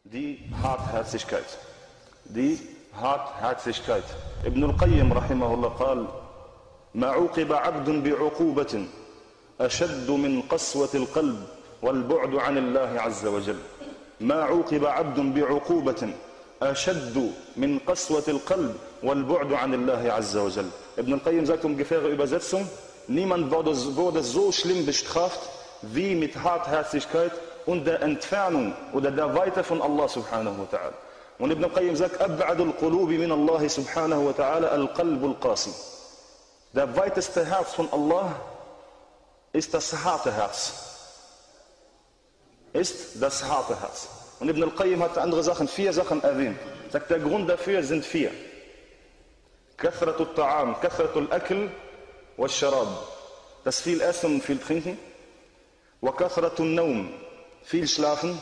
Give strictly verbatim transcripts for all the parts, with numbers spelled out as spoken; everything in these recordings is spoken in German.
Die Hartherzigkeit. Die Hartherzigkeit. Ibn al-Qayyim rahimahullah قال ما عوقب عبد بعقوبة أشد من قسوة القلب والبعد عن الله عز وجل. ما عوقب عبد بعقوبة أشد من قسوة القلب والبعد عن الله عز وجل. Ibn al-Qayyim sagt ungefähre Übersetzung: Niemand wurde so schlimm bestraft wie mit Hartherzigkeit und der Entfernung oder der Weite von Allah subhanahu wa ta'ala. Und Ibn al-Qayyim sagt: Ab'adul qulubi min Allah subhanahu wa ta'ala al-qalbul qasi. Der weiteste Herz von Allah ist das harte Herz. Ist das harte Herz. Und Ibn al-Qayyim hat andere Sachen, vier Sachen erwähnt. Sagt, der Grund dafür sind vier. Kathratul Ta'am, Kathratul Akl wa Sharab. Das viel Essen und viel Trinken. Wa Kathratul Naum, viel Schlafen.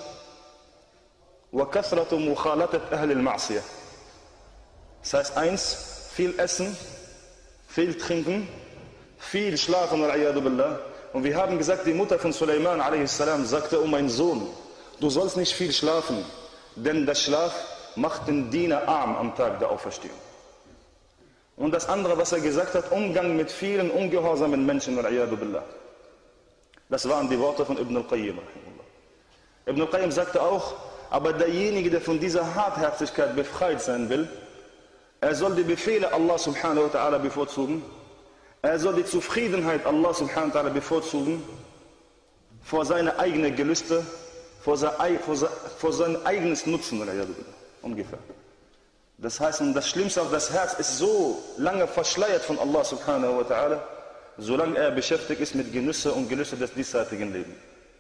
Wa Kathratul Mukhalatat Ahl al-Ma'siyah. Das heißt eins, viel Essen, viel Trinken, viel Schlafen, wal-'iyadu billah. Und wir haben gesagt, die Mutter von Suleiman a s. sagte: Oh mein Sohn, du sollst nicht viel schlafen, denn der Schlaf macht den Diener arm am Tag der Auferstehung. Und das andere, was er gesagt hat: Umgang mit vielen ungehorsamen Menschen, wal-'iyadu billah. Das waren die Worte von Ibn al-Qayyim. Ibn al-Qayyim sagte auch: Aber derjenige, der von dieser Hartherzigkeit befreit sein will, er soll die Befehle Allah subhanahu wa ta'ala bevorzugen, er soll die Zufriedenheit Allah subhanahu wa ta'ala bevorzugen vor seine eigenen Gelüste, vor sein, vor, sein, vor sein eigenes Nutzen, ungefähr. Das heißt, das Schlimmste auf das Herz ist so lange verschleiert von Allah subhanahu wa ta'ala, solange er beschäftigt ist mit Genüsse und Gelüste des diesseitigen Lebens.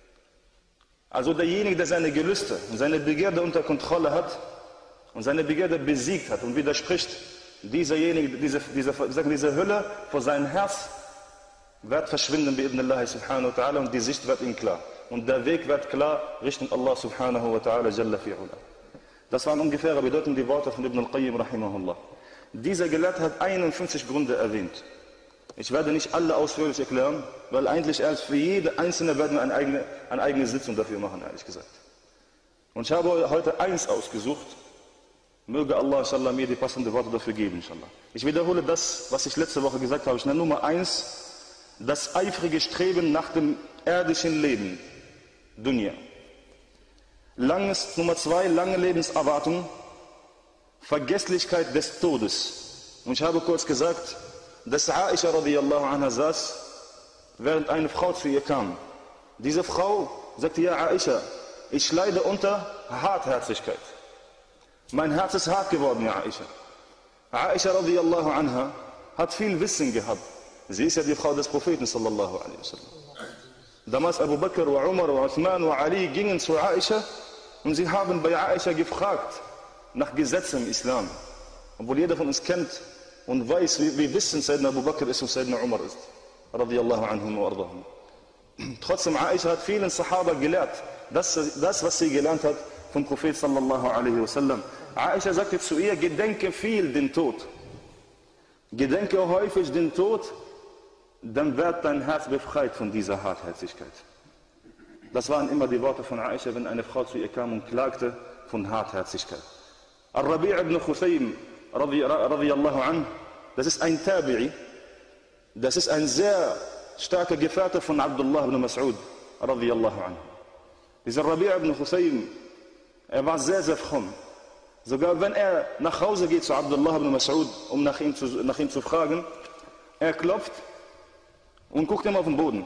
Also derjenige, der seine Gelüste und seine Begierde unter Kontrolle hat und seine Begierde besiegt hat und widerspricht, dieserjenige, diese, diese, diese Hülle vor seinem Herz wird verschwinden bi idnillahi subhanahu wa ta'ala, und die Sicht wird ihm klar. Und der Weg wird klar Richtung Allah subhanahu wa ta'ala jalla fi'ula. Das waren ungefähr bedeutend die Worte von Ibn al-Qayyim rahimahullah. Dieser Gelehrte hat einundfünfzig Gründe erwähnt. Ich werde nicht alle ausführlich erklären, weil eigentlich erst für jede einzelne werden wir eine eigene, eine eigene Sitzung dafür machen, ehrlich gesagt. Und ich habe heute eins ausgesucht. Möge Allah inshallah mir die passenden Worte dafür geben, inshallah. Ich wiederhole das, was ich letzte Woche gesagt habe. Ich nenne Nummer eins: das eifrige Streben nach dem irdischen Leben, Dunya. Langes, Nummer zwei, lange Lebenserwartung, Vergesslichkeit des Todes. Und ich habe kurz gesagt, dass Aisha radiyallahu anha saß, während eine Frau zu ihr kam. Diese Frau sagte: Ja Aisha, ich leide unter Hartherzigkeit. Mein Herz ist hart geworden, ja Aisha. Aisha radiyallahu anha hat viel Wissen gehabt. Sie ist ja die Frau des Propheten sallallahu alaihi wasallam. Damals Abu Bakr, wa Umar, wa Uthman, wa Ali gingen zu Aisha und sie haben bei Aisha gefragt nach Gesetzen im Islam. Obwohl jeder von uns kennt und weiß, wie, wie Wissen Sayyidina Abu Bakr ist und Sayyidina Umar ist. Radiyallahu anhum wa ardahum. Trotzdem, Aisha hat vielen Sahaba gelehrt, das, das was sie gelernt hat vom Prophet sallallahu alaihi wasallam. Aisha sagte zu ihr: Gedenke viel den Tod. Gedenke häufig den Tod, dann wird dein Herz befreit von dieser Hartherzigkeit. Das waren immer die Worte von Aisha, wenn eine Frau zu ihr kam und klagte von Hartherzigkeit. Al-Rabi' ibn Khusaym radiyallahu anh, das ist ein Tabi'i, das ist ein sehr starker Gefährte von Abdullah ibn Mas'ud radiyallahu anh. Dieser Rabi' ibn Khusaym, er war sehr, sehr fromm. Sogar wenn er nach Hause geht zu Abdullah ibn Mas'ud, um nach ihm, zu, nach ihm zu fragen, er klopft und guckt immer auf den Boden.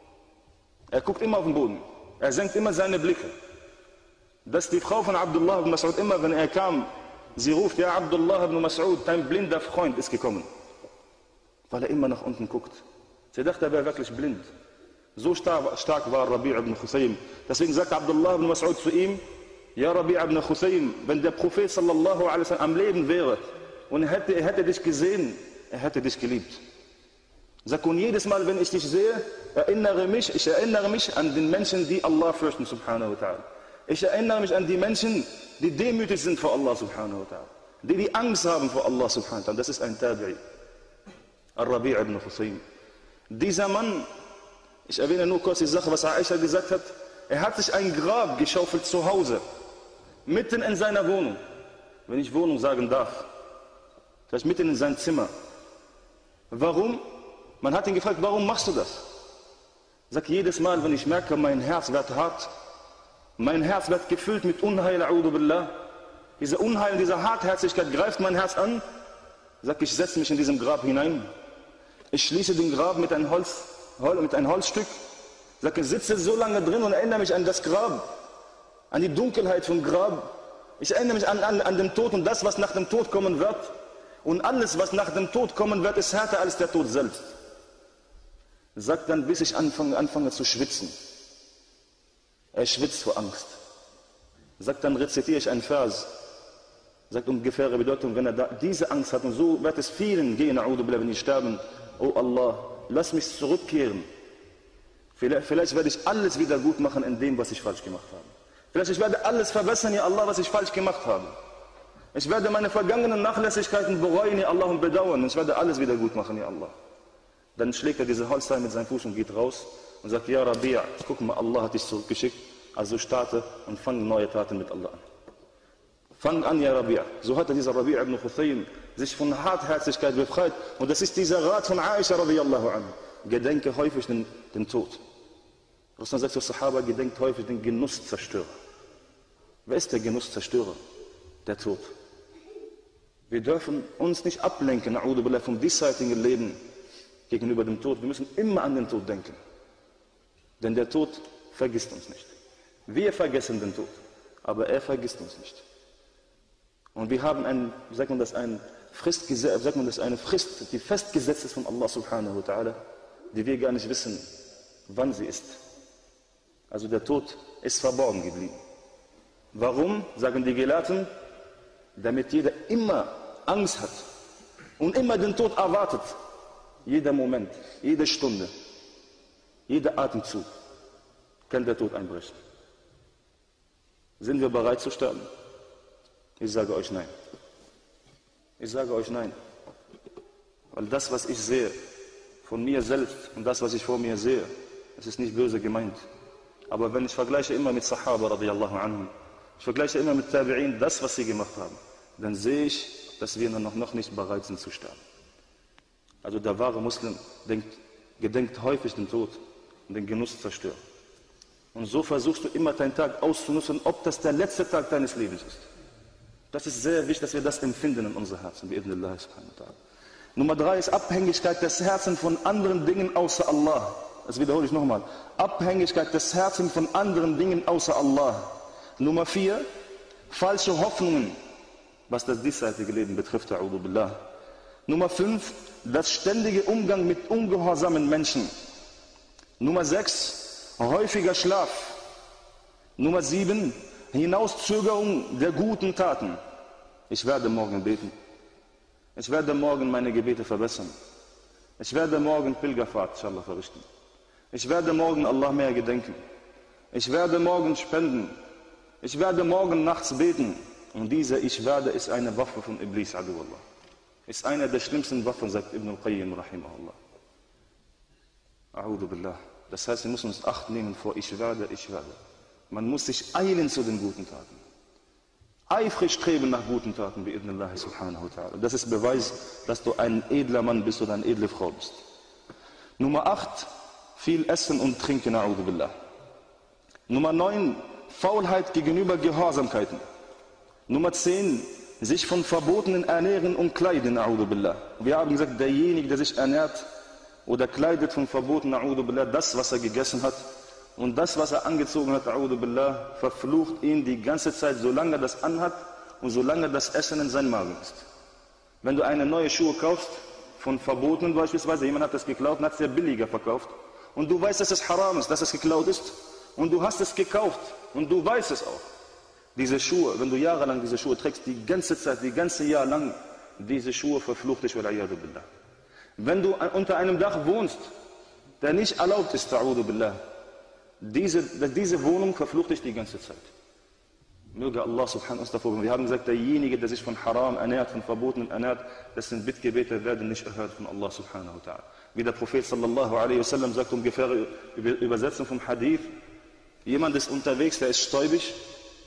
Er guckt immer auf den Boden. Er senkt immer seine Blicke. Dass die Frau von Abdullah ibn Mas'ud immer, wenn er kam, sie ruft: Ja Abdullah ibn Mas'ud, dein blinder Freund ist gekommen. Weil er immer nach unten guckt. Sie dachte, er wäre wirklich blind. So stark, stark war Rabi' ibn Khusaym. Deswegen sagt Abdullah ibn Mas'ud zu ihm: Ja Rabi' ibn Khusaym, wenn der Prophet sallallahu alaihi wasallam am Leben wäre und er hätte, er hätte dich gesehen, er hätte dich geliebt. Sag, und jedes Mal, wenn ich dich sehe, erinnere mich, ich erinnere mich an den Menschen, die Allah fürchten, subhanahu wa ta'ala. Ich erinnere mich an die Menschen, die demütig sind vor Allah, subhanahu wa ta'ala. Die die Angst haben vor Allah, subhanahu wa ta'ala. Das ist ein Tabi'i. Al-Rabi' ibn Khusaym. Dieser Mann, ich erwähne nur kurz die Sache, was Aisha gesagt hat, er hat sich ein Grab geschaufelt zu Hause. mitten in seiner Wohnung, wenn ich Wohnung sagen darf, vielleicht mitten in sein Zimmer. Warum? Man hat ihn gefragt, warum machst du das? Er sagt, jedes Mal, wenn ich merke, mein Herz wird hart, mein Herz wird gefüllt mit Unheil, a'udhu billah, diese Unheil, diese Hartherzigkeit greift mein Herz an, sagt, ich setze mich in diesem Grab hinein, ich schließe den Grab mit einem, Holz, mit einem Holzstück, sagt, ich sitze so lange drin und erinnere mich an das Grab, an die Dunkelheit vom Grab, ich erinnere mich an, an, an den Tod und das, was nach dem Tod kommen wird, und alles, was nach dem Tod kommen wird, ist härter als der Tod selbst. Sagt dann, bis ich anfange, anfange zu schwitzen. Er schwitzt vor Angst. Sagt dann, rezitiere ich einen Vers. Sagt ungefähre Bedeutung, wenn er da diese Angst hat, und so wird es vielen gehen, wenn die sterben, oh Allah, lass mich zurückkehren. Vielleicht, vielleicht werde ich alles wieder gut machen in dem, was ich falsch gemacht habe. Vielleicht ich werde alles verbessern, ja Allah, was ich falsch gemacht habe. Ich werde meine vergangenen Nachlässigkeiten bereuen, ja Allah, und bedauern. Ich werde alles wieder gut machen, ja Allah. Dann schlägt er diese Holzteil mit seinem Fuß und geht raus und sagt, ja Rabi', guck mal, Allah hat dich zurückgeschickt, also starte und fang neue Taten mit Allah an. Fang an, ja Rabi'. So hat dieser Rabi' ibn Khusaym sich von Hartherzigkeit befreit. Und das ist dieser Rat von Aisha radiyallahu anha. Gedenke häufig den, den Tod. Rasul sagt zu Sahaba, gedenkt häufig den Genusszerstörer. Wer ist der Genusszerstörer? Der Tod. Wir dürfen uns nicht ablenken, a'udhu billah, vom diesseitigen Leben gegenüber dem Tod. Wir müssen immer an den Tod denken. Denn der Tod vergisst uns nicht. Wir vergessen den Tod, aber er vergisst uns nicht. Und wir haben ein, sagt man das, ein Frist, sagt man das, eine Frist, die festgesetzt ist von Allah subhanahu wa ta'ala, die wir gar nicht wissen, wann sie ist. Also der Tod ist verborgen geblieben. Warum, sagen die Gelehrten? Damit jeder immer Angst hat und immer den Tod erwartet. Jeder Moment, jede Stunde, jeder Atemzug kann der Tod einbrechen. Sind wir bereit zu sterben? Ich sage euch nein. Ich sage euch nein. Weil das, was ich sehe, von mir selbst und das, was ich vor mir sehe, es ist nicht böse gemeint. Aber wenn ich vergleiche immer mit Sahaba radiyallahu anhum, ich vergleiche immer mit Tabi'in, das, was sie gemacht haben, dann sehe ich, dass wir noch, noch nicht bereit sind zu sterben. Also der wahre Muslim denkt, gedenkt häufig den Tod und den Genuss zerstört. Und so versuchst du immer deinen Tag auszunutzen, ob das der letzte Tag deines Lebens ist. Das ist sehr wichtig, dass wir das empfinden in unser Herzen. Nummer drei ist Abhängigkeit des Herzens von anderen Dingen außer Allah. Das wiederhole ich nochmal. Abhängigkeit des Herzens von anderen Dingen außer Allah. Nummer vier, falsche Hoffnungen, was das diesseitige Leben betrifft. A'udhu billah. Nummer fünf, das ständige Umgang mit ungehorsamen Menschen. Nummer sechs, häufiger Schlaf. Nummer sieben, Hinauszögerung der guten Taten. Ich werde morgen beten. Ich werde morgen meine Gebete verbessern. Ich werde morgen Pilgerfahrt, inshallah, verrichten. Ich werde morgen Allah mehr gedenken. Ich werde morgen spenden. Ich werde morgen nachts beten. Und diese Ich werde ist eine Waffe von Iblis, adu Allah. Ist eine der schlimmsten Waffen, sagt Ibn al-Qayyim, rahimahullah. A'udhu billah. Das heißt, wir müssen uns Acht nehmen vor Ich werde, ich werde. Man muss sich eilen zu den guten Taten. Eifrig streben nach guten Taten, bi idhnillah subhanahu wa ta'ala. Das ist Beweis, dass du ein edler Mann bist oder eine edle Frau bist. Nummer acht, viel Essen und Trinken, a'udhu billah. Nummer neun, Faulheit gegenüber Gehorsamkeiten. Nummer zehn, sich von Verbotenen ernähren und kleiden, a'udhu billah. Wir haben gesagt, derjenige, der sich ernährt oder kleidet von Verboten, a'udhu billah, das, was er gegessen hat und das, was er angezogen hat, a'udhu billah, verflucht ihn die ganze Zeit, solange er das anhat und solange das Essen in seinem Magen ist. Wenn du eine neue Schuhe kaufst, von Verbotenen beispielsweise, jemand hat das geklaut und hat es sehr billiger verkauft und du weißt, dass es haram ist, dass es geklaut ist und du hast es gekauft und du weißt es auch. Diese Schuhe, wenn du jahrelang diese Schuhe trägst, die ganze Zeit, die ganze Jahr lang, diese Schuhe verflucht dich, wal'iyadu billah. Wenn du unter einem Dach wohnst, der nicht erlaubt ist, ta'udhu billah, diese, diese Wohnung verflucht dich die ganze Zeit. Möge Allah subhanahu wa ta'ala, wir haben gesagt, derjenige, der sich von Haram ernährt, von Verboten ernährt, dessen Bittgebete werden nicht erhört von Allah subhanahu wa ta'ala. Wie der Prophet sallallahu alaihi wasallam sagt, ungefähr Übersetzung vom Hadith, jemand ist unterwegs, der ist stäubig,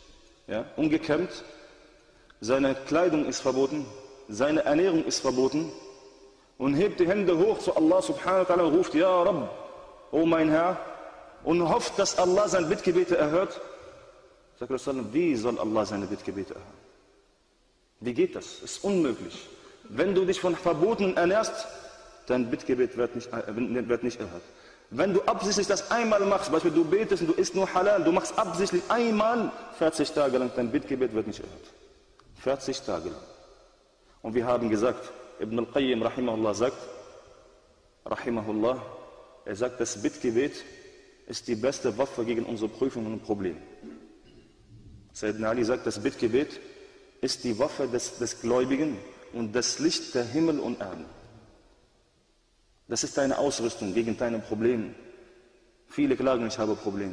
ja, ungekämmt, seine Kleidung ist verboten, seine Ernährung ist verboten und hebt die Hände hoch zu Allah subhanahu wa ta'ala und ruft, Ja Rabb, O mein Herr, und hofft, dass Allah seine Bittgebete erhört. Sagt Rasulullah, wie soll Allah seine Bittgebete erhören? Wie geht das? Das ist unmöglich. Wenn du dich von Verboten ernährst, dein Bittgebet wird nicht, äh, wird nicht erhört. Wenn du absichtlich das einmal machst, beispielsweise du betest und du isst nur Halal, du machst absichtlich einmal, vierzig Tage lang, dein Bittgebet wird nicht erhört. vierzig Tage lang. Und wir haben gesagt, Ibn al-Qayyim rahimahullah sagt, rahimahullah, er sagt, das Bittgebet ist die beste Waffe gegen unsere Prüfungen und Probleme. Sayyidina Ali sagt, das Bittgebet ist die Waffe des, des Gläubigen und das Licht der Himmel und Erden. Das ist deine Ausrüstung gegen deine Probleme. Viele klagen, ich habe Probleme.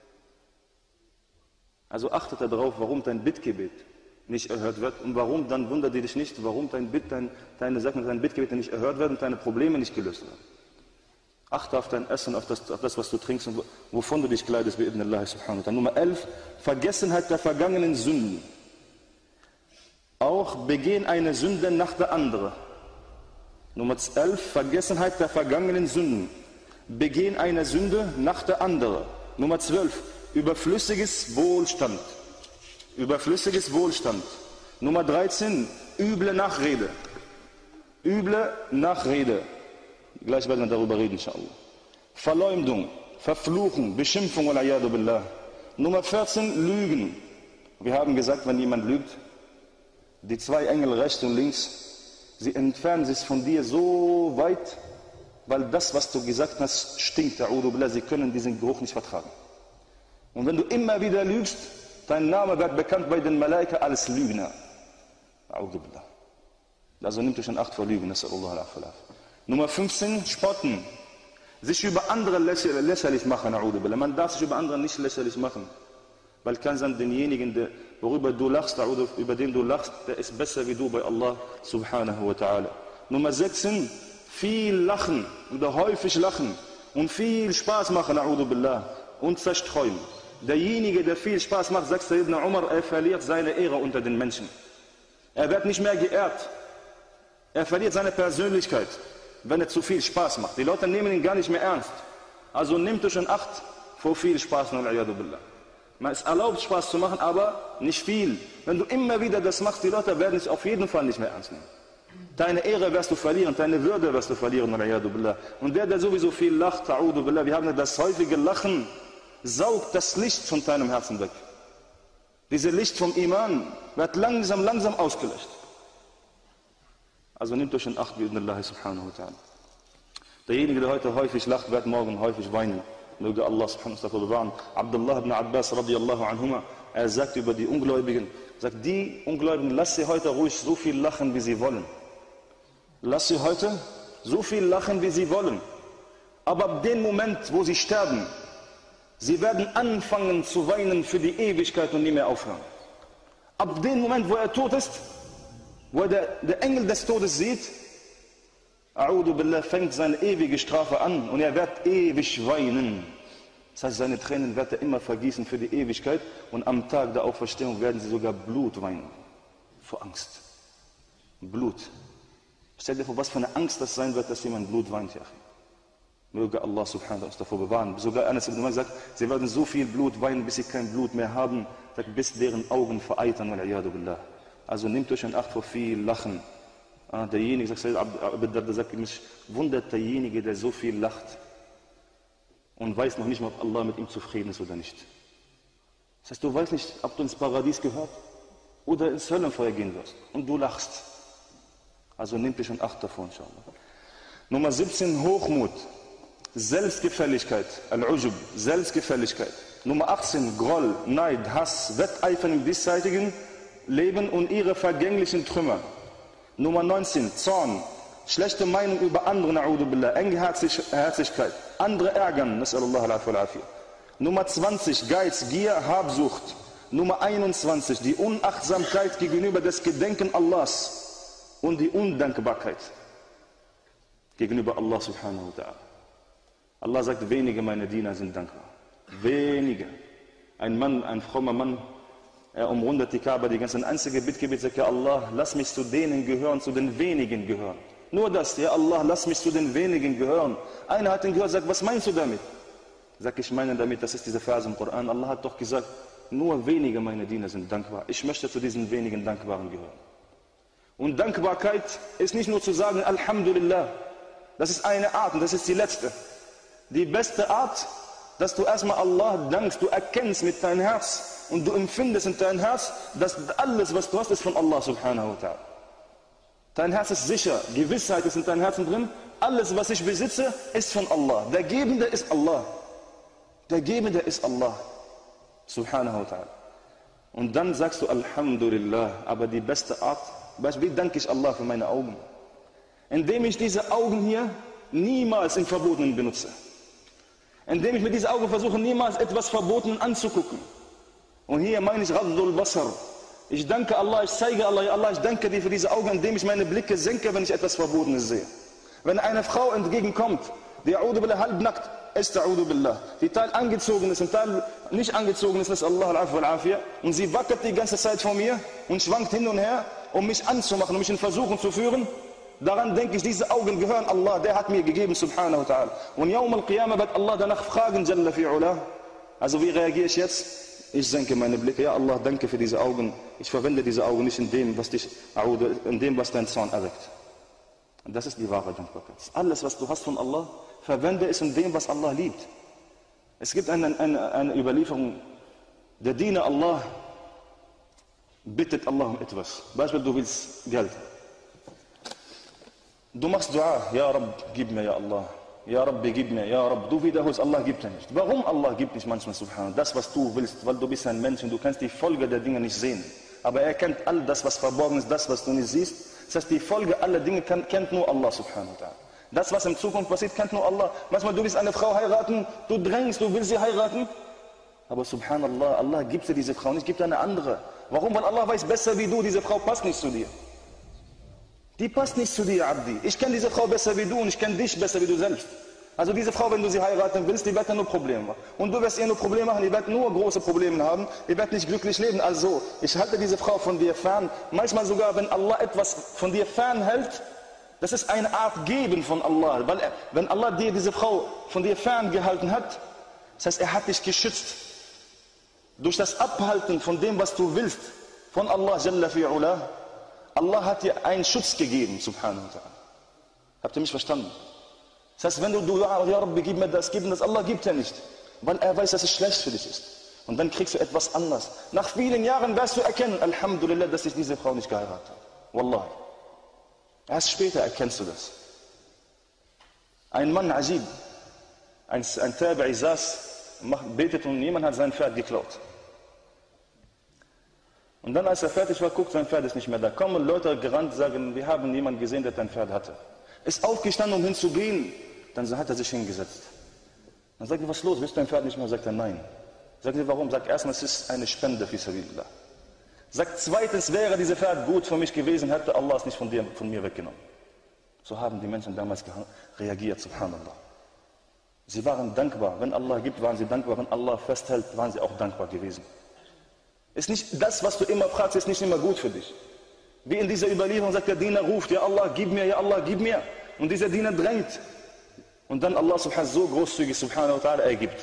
Also achtet darauf, warum dein Bittgebet nicht erhört wird und warum, dann wundert dich nicht, warum dein Bitt, dein, deine Sachen, dein Bittgebet nicht erhört werden und deine Probleme nicht gelöst werden. Achte auf dein Essen, auf das, auf das, was du trinkst und wovon du dich kleidest, bi idhnillah subhanahu wa ta'ala. Nummer elf, Vergessenheit der vergangenen Sünden. Auch begehen eine Sünde nach der anderen. Nummer elf, Vergessenheit der vergangenen Sünden. Begehen eine Sünde nach der anderen. Nummer zwölf, überflüssiges Wohlstand. Überflüssiges Wohlstand. Nummer dreizehn, üble Nachrede. Üble Nachrede. Gleich werden wir darüber reden, inshallah. Verleumdung, Verfluchen, Beschimpfung, wal-iyadu billah. Nummer vierzehn, Lügen. Wir haben gesagt, wenn jemand lügt, die zwei Engel rechts und links, sie entfernen sich von dir so weit, weil das, was du gesagt hast, stinkt, a'udhu billah, sie können diesen Geruch nicht vertragen. Und wenn du immer wieder lügst, dein Name wird bekannt bei den Malaika als Lügner. A'udhu billah. Also nimmt euch in Acht vor Lügen, nas'alullah al-afalaf. Nummer fünfzehn, Spotten. Sich über andere lächerlich machen, a'udhu billah. Man darf sich über andere nicht lächerlich machen. Weil kann sein, denjenigen, der, worüber du lachst, über den du lachst, der ist besser wie du bei Allah subhanahu wa ta'ala. Nummer sechzehn, viel lachen oder häufig lachen und viel Spaß machen, a'udhu billah, und zerstreuen. Derjenige, der viel Spaß macht, sagt Sayyidina Umar, er verliert seine Ehre unter den Menschen. Er wird nicht mehr geehrt. Er verliert seine Persönlichkeit, wenn er zu viel Spaß macht. Die Leute nehmen ihn gar nicht mehr ernst. Also nimmt euch in Acht vor viel Spaß, wal-iyadu billah. Man ist erlaubt, Spaß zu machen, aber nicht viel. Wenn du immer wieder das machst, die Leute werden dich auf jeden Fall nicht mehr ernst nehmen. Deine Ehre wirst du verlieren, deine Würde wirst du verlieren, wal-iyadu billah. Und der, der sowieso viel lacht, a'udhu billah, wir haben das häufige Lachen, saugt das Licht von deinem Herzen weg. Dieses Licht vom Iman wird langsam, langsam ausgelöscht. Also nehmt euch in Acht, bi idhnillah subhanahu wa ta'ala. Derjenige, der heute häufig lacht, wird morgen häufig weinen. Möge Allah subhanahu wa ta'ala bewahren. Abdullah ibn Abbas radiallahu anhuma, er sagt über die Ungläubigen, sagt, die Ungläubigen, lass sie heute ruhig so viel lachen, wie sie wollen. Lass sie heute so viel lachen, wie sie wollen. Aber ab dem Moment, wo sie sterben, sie werden anfangen zu weinen für die Ewigkeit und nie mehr aufhören. Ab dem Moment, wo er tot ist, wo er der, der Engel des Todes sieht, a'udhu billah, fängt seine ewige Strafe an und er wird ewig weinen. Das heißt, seine Tränen wird er immer vergießen für die Ewigkeit und am Tag der Auferstehung werden sie sogar Blut weinen. Vor Angst. Blut. Stell dir vor, was für eine Angst das sein wird, dass jemand Blut weint, ja. Möge Allah subhanahu wa ta'ala uns davor bewahren. Sogar Anas ibn Malik sagt, sie werden so viel Blut weinen, bis sie kein Blut mehr haben, bis deren Augen vereitern, wal-iyadu billah. Also nehmt euch in Acht vor viel Lachen. Ah, derjenige, sagt Abu Darda, sagt, mich wundert derjenige, der so viel lacht und weiß noch nicht mal, ob Allah mit ihm zufrieden ist oder nicht. Das heißt, du weißt nicht, ob du ins Paradies gehört oder ins Höllenfeuer gehen wirst und du lachst. Also nehmt dich in Acht davor, inshallah. Nummer siebzehn, Hochmut, Selbstgefälligkeit, Al-Ujub, Selbstgefälligkeit. Nummer achtzehn, Groll, Neid, Hass, Wetteifern im diesseitigen Leben und ihre vergänglichen Trümmer. Nummer neunzehn, Zorn, schlechte Meinung über andere, na'udhu billah, Engherzigkeit, andere ärgern, nas'alullah al-afwa al-afiyah. Nummer zwanzig, Geiz, Gier, Habsucht. Nummer einundzwanzig, die Unachtsamkeit gegenüber des Gedenken Allahs und die Undankbarkeit gegenüber Allah subhanahu wa ta'ala. Allah sagt, wenige meiner Diener sind dankbar. Wenige. Ein Mann, ein frommer Mann, Er umrundet die Kaaba, die ganzen einzige Bittgebet, sagt, ja Allah, lass mich zu denen gehören, zu den wenigen gehören. Nur das, ja Allah, lass mich zu den wenigen gehören. Einer hat ihn gehört, sagt, was meinst du damit? Sag, ich meine damit, das ist diese Verse im Koran. Allah hat doch gesagt, nur wenige meiner Diener sind dankbar. Ich möchte zu diesen wenigen Dankbaren gehören. Und Dankbarkeit ist nicht nur zu sagen, Alhamdulillah. Das ist eine Art und das ist die letzte. Die beste Art, dass du erstmal Allah dankst, du erkennst mit deinem Herz und du empfindest in deinem Herz, dass alles, was du hast, ist von Allah subhanahu wa ta'ala. Dein Herz ist sicher, Gewissheit ist in deinem Herzen drin, alles, was ich besitze, ist von Allah. Der Gebende ist Allah. Der Gebende ist Allah subhanahu wa ta'ala. Und dann sagst du Alhamdulillah, aber die beste Art, wie danke ich Allah für meine Augen? Indem ich diese Augen hier niemals im Verbotenen benutze. Indem ich mit diesen Augen versuche, niemals etwas Verbotenes anzugucken. Und hier meine ich Ghadul Basar. Ich danke Allah, ich zeige Allah, ja Allah, ich danke dir für diese Augen, indem ich meine Blicke senke, wenn ich etwas Verbotenes sehe. Wenn eine Frau entgegenkommt, die A'udhu Billah halbnackt ist, A'udhu Billah, die Teil angezogen ist und Teil nicht angezogen ist, ist Allah al-Afwa al-Afiyah, und sie wackelt die ganze Zeit vor mir und schwankt hin und her, um mich anzumachen, um mich in Versuchung zu führen, daran denke ich, diese Augen gehören Allah, der hat mir gegeben, subhanahu wa ta'ala. Und Yawm al-Qiyamah wird Allah danach fragen, Jalla fi'ula. Also wie reagiere ich jetzt? Ich senke meine Blicke, ja Allah, danke für diese Augen. Ich verwende diese Augen nicht in dem, was dich, in dem, was dein Zorn erweckt. Und das ist die wahre Dankbarkeit. Alles, was du hast von Allah, verwende es in dem, was Allah liebt. Es gibt eine, eine, eine Überlieferung, der Diener Allah bittet Allah um etwas. Beispiel, du willst Geld. Du machst Dua, ja Rabb, gib mir, ja Allah. Ja Rabbi, gib mir, ja Rabb. Du wiederholst, Allah gibt dir nicht. Warum Allah gibt nicht manchmal, subhanallah, das, was du willst, weil du bist ein Mensch und du kannst die Folge der Dinge nicht sehen. Aber er kennt all das, was verborgen ist, das, was du nicht siehst. Das heißt, die Folge aller Dinge kennt, kennt nur Allah, subhanahu wa ta'ala. Das, was in Zukunft passiert, kennt nur Allah. Manchmal, du willst eine Frau heiraten, du drängst, du willst sie heiraten. Aber subhanallah, Allah gibt dir diese Frau nicht, gibt dir eine andere. Warum? Weil Allah weiß besser wie du, diese Frau passt nicht zu dir. Die passt nicht zu dir, Abdi. Ich kenne diese Frau besser wie du und ich kenne dich besser wie du selbst. Also diese Frau, wenn du sie heiraten willst, die wird dann nur Probleme machen. Und du wirst ihr nur Probleme machen, die wird nur große Probleme haben, die wird nicht glücklich leben. Also, ich halte diese Frau von dir fern. Manchmal sogar, wenn Allah etwas von dir fernhält, das ist eine Art Geben von Allah. Weil er, wenn Allah dir diese Frau von dir ferngehalten hat, das heißt, er hat dich geschützt. Durch das Abhalten von dem, was du willst, von Allah Jalla fi'ula, Allah hat dir einen Schutz gegeben, subhanahu wa ta'ala. Habt ihr mich verstanden? Das heißt, wenn du, du, ja Rabbi, gib mir das, gib mir das, Allah gibt dir nicht. Weil er weiß, dass es schlecht für dich ist. Und dann kriegst du etwas anderes. Nach vielen Jahren wirst du erkennen, Alhamdulillah, dass ich diese Frau nicht geheiratet habe. Wallahi. Erst später erkennst du das. Ein Mann, Ajib, ein, ein Tabi'i saß, macht, betet und jemand hat sein Pferd geklaut. Und dann, als er fertig war, guckt, sein Pferd ist nicht mehr da. Kommen Leute gerannt, sagen, wir haben jemanden gesehen, der dein Pferd hatte. Ist aufgestanden, um hinzugehen. Dann hat er sich hingesetzt. Dann sagt er, was ist los? Willst du dein Pferd nicht mehr? Sagt er, nein. Sagt er, warum? Sagt erstmal, es ist eine Spende fi sabilillah. Sagt zweitens, wäre dieses Pferd gut für mich gewesen, hätte Allah es nicht von, dir, von mir weggenommen. So haben die Menschen damals reagiert, subhanallah. Sie waren dankbar. Wenn Allah gibt, waren sie dankbar. Wenn Allah festhält, waren sie auch dankbar gewesen. Ist nicht das, was du immer fragst, ist nicht immer gut für dich. Wie in dieser Überlieferung sagt der Diener, ruft, ja Allah, gib mir, ja Allah, gib mir. Und dieser Diener drängt. Und dann Allah subhanahu so großzügig, subhanahu wa ta'ala, er gibt.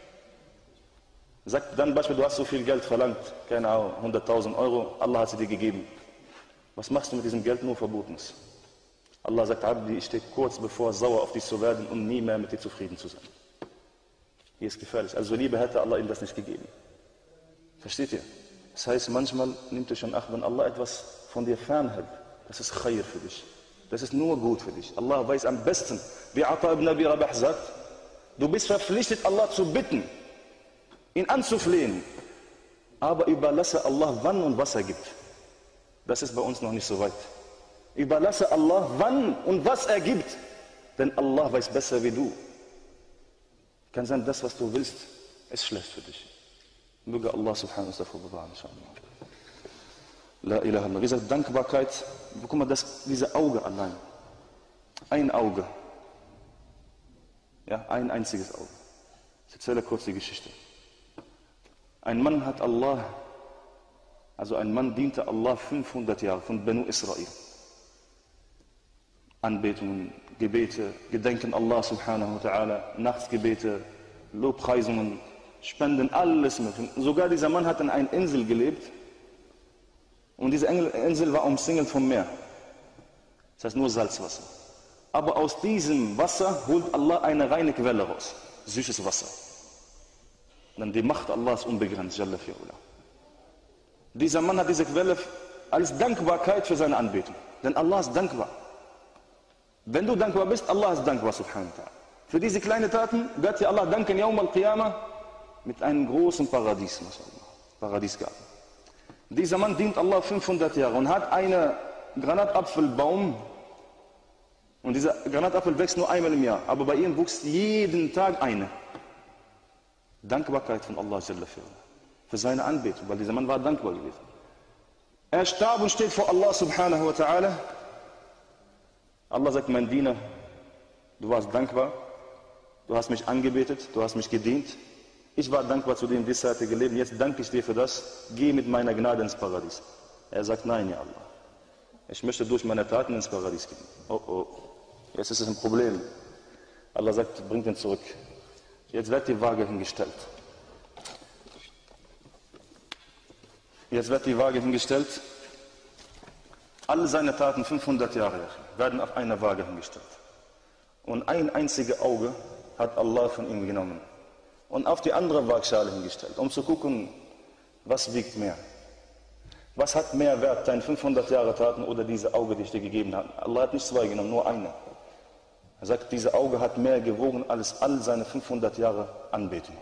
Sagt dann Beispiel, du hast so viel Geld verlangt, keine Ahnung, hunderttausend Euro, Allah hat sie dir gegeben. Was machst du mit diesem Geld? Nur Verbotenes. Allah sagt, Abdi, ich stehe kurz bevor, sauer auf dich zu werden, um nie mehr mit dir zufrieden zu sein. Hier ist gefährlich. Also lieber hätte Allah ihm das nicht gegeben. Versteht ihr? Das heißt, manchmal nimmt ihr schon Acht, wenn Allah etwas von dir fernhält, das ist Khair für dich. Das ist nur gut für dich. Allah weiß am besten, wie Ata ibn Abi Rabah sagt, du bist verpflichtet, Allah zu bitten, ihn anzuflehen, aber überlasse Allah, wann und was er gibt. Das ist bei uns noch nicht so weit. Überlasse Allah, wann und was er gibt, denn Allah weiß besser wie du. Kann sein, das, was du willst, ist schlecht für dich. Möge Allah subhanahu wa ta'ala bewahren, inshallah. La ilaha illallah. Wie gesagt, Dankbarkeit, guck mal, das, diese Auge allein. Ein Auge. Ja, ein einziges Auge. Ich erzähle kurz die Geschichte. Ein Mann hat Allah Also ein Mann diente Allah fünfhundert Jahre von Banu Israel. Anbetungen, Gebete, Gedenken Allah subhanahu wa ta'ala, Nachtsgebete, Lobpreisungen, Spenden, alles mögliche. Sogar dieser Mann hat in einer Insel gelebt und diese Insel war umsingelt vom Meer. Das heißt nur Salzwasser. Aber aus diesem Wasser holt Allah eine reine Quelle raus, süßes Wasser. Denn die Macht Allah ist unbegrenzt, Jalla fi'ula. Dieser Mann hat diese Quelle als Dankbarkeit für seine Anbetung. Denn Allah ist dankbar. Wenn du dankbar bist, Allah ist dankbar, subhanahu wa ta'ala. Für diese kleinen Taten wird dir Allah danken, Yawm al-Qiyamah, mit einem großen Paradies, mashallah, Paradiesgarten. Dieser Mann dient Allah fünfhundert Jahre und hat einen Granatapfelbaum. Und dieser Granatapfel wächst nur einmal im Jahr. Aber bei ihm wuchs jeden Tag eine. Dankbarkeit von Allah für seine Anbetung, weil dieser Mann war dankbar gewesen. Er starb und steht vor Allah subhanahu wa ta'ala. Allah sagt, mein Diener, du warst dankbar, du hast mich angebetet, du hast mich gedient. Ich war dankbar zu dir in dieser Zeit gelebt, jetzt danke ich dir für das, geh mit meiner Gnade ins Paradies. Er sagt, nein, ja Allah, ich möchte durch meine Taten ins Paradies gehen. Oh oh, jetzt ist es ein Problem. Allah sagt, bringt ihn zurück. Jetzt wird die Waage hingestellt. Jetzt wird die Waage hingestellt. Alle seine Taten, fünfhundert Jahre, werden auf einer Waage hingestellt. Und ein einziges Auge hat Allah von ihm genommen und auf die andere Waagschale hingestellt, um zu gucken, was wiegt mehr. Was hat mehr Wert, deine fünfhundert Jahre Taten oder diese Auge, die ich dir gegeben habe? Allah hat nicht zwei genommen, nur eine. Er sagt, diese Auge hat mehr gewogen als all seine fünfhundert Jahre Anbetung.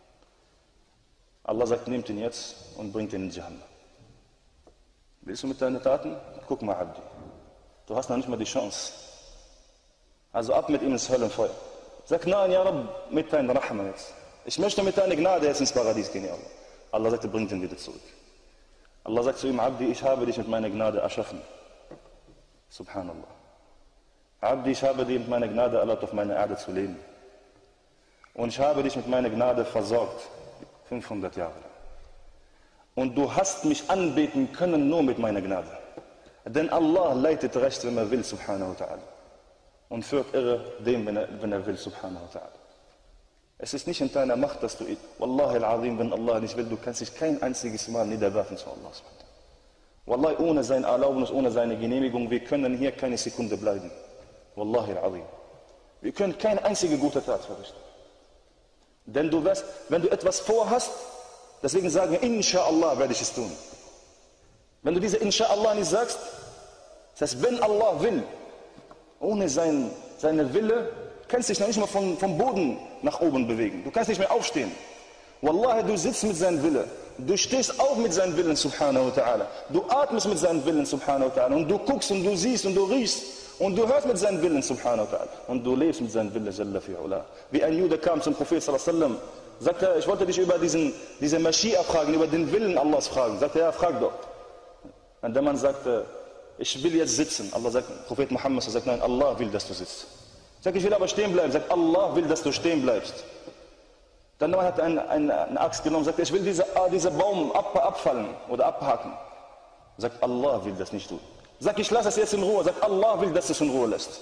Allah sagt, nehmt ihn jetzt und bringt ihn in Jahannam. Willst du mit deinen Taten? Guck mal, Abdi. Du hast noch nicht mal die Chance. Also ab mit ihm ins Höllenfeuer. Sag, nein, ja Rabb, mit deiner Rahma jetzt. Ich möchte mit deiner Gnade jetzt ins Paradies gehen, ja Allah. Allah sagt, bringt ihn wieder zurück. Allah sagt zu ihm, Abdi, ich habe dich mit meiner Gnade erschaffen. Subhanallah. Abdi, ich habe dir mit meiner Gnade erlaubt, auf meiner Erde zu leben. Und ich habe dich mit meiner Gnade versorgt. fünfhundert Jahre lang. Und du hast mich anbeten können nur mit meiner Gnade. Denn Allah leitet recht, wenn er will, subhanahu wa ta'ala. Und führt irre dem, wenn er, wenn er will, subhanahu wa ta'ala. Es ist nicht in deiner Macht, dass du, Wallahi al-Azim, wenn Allah nicht will, du kannst dich kein einziges Mal niederwerfen zu Allah. Wallahi, ohne sein Erlaubnis, ohne seine Genehmigung, wir können hier keine Sekunde bleiben. Wallahi al-Azim. Wir können keine einzige gute Tat verrichten. Denn du wirst, wenn du etwas vorhast, deswegen sagen wir, Insha'Allah werde ich es tun. Wenn du diese Insha'Allah nicht sagst, das heißt, wenn Allah will, ohne sein, seine Wille, kannst du dich noch nicht mal vom, vom Boden nach oben bewegen. Du kannst nicht mehr aufstehen. Wallahi, du sitzt mit seinem Wille. Du stehst auf mit seinem Willen, subhanahu wa ta'ala. Du atmest mit seinem Willen, subhanahu wa ta'ala. Und du guckst und du siehst und du riechst. Und du hörst mit seinem Willen, subhanahu wa ta'ala. Und du lebst mit seinem Willen, jalla fi'ula. Wie ein Jude kam zum Prophet sallallahu alaihi wasallam, sagte er, ich wollte dich über diesen, diese Maschia fragen, über den Willen Allahs fragen. Sagte er, ja, frag doch. Und der Mann sagte, ich will jetzt sitzen. Allah sagt, Prophet Muhammad sagt, nein, Allah will, dass du sitzt. Sagt, ich will aber stehen bleiben. Sagt, Allah will, dass du stehen bleibst. Dann der Mann hat eine, eine, eine Axt genommen, sagt, ich will diese, diese Baum ab, abfallen oder abhaken. Sagt, Allah will das nicht tun. Sagt, ich lasse es jetzt in Ruhe. Sagt, Allah will, dass du es in Ruhe lässt.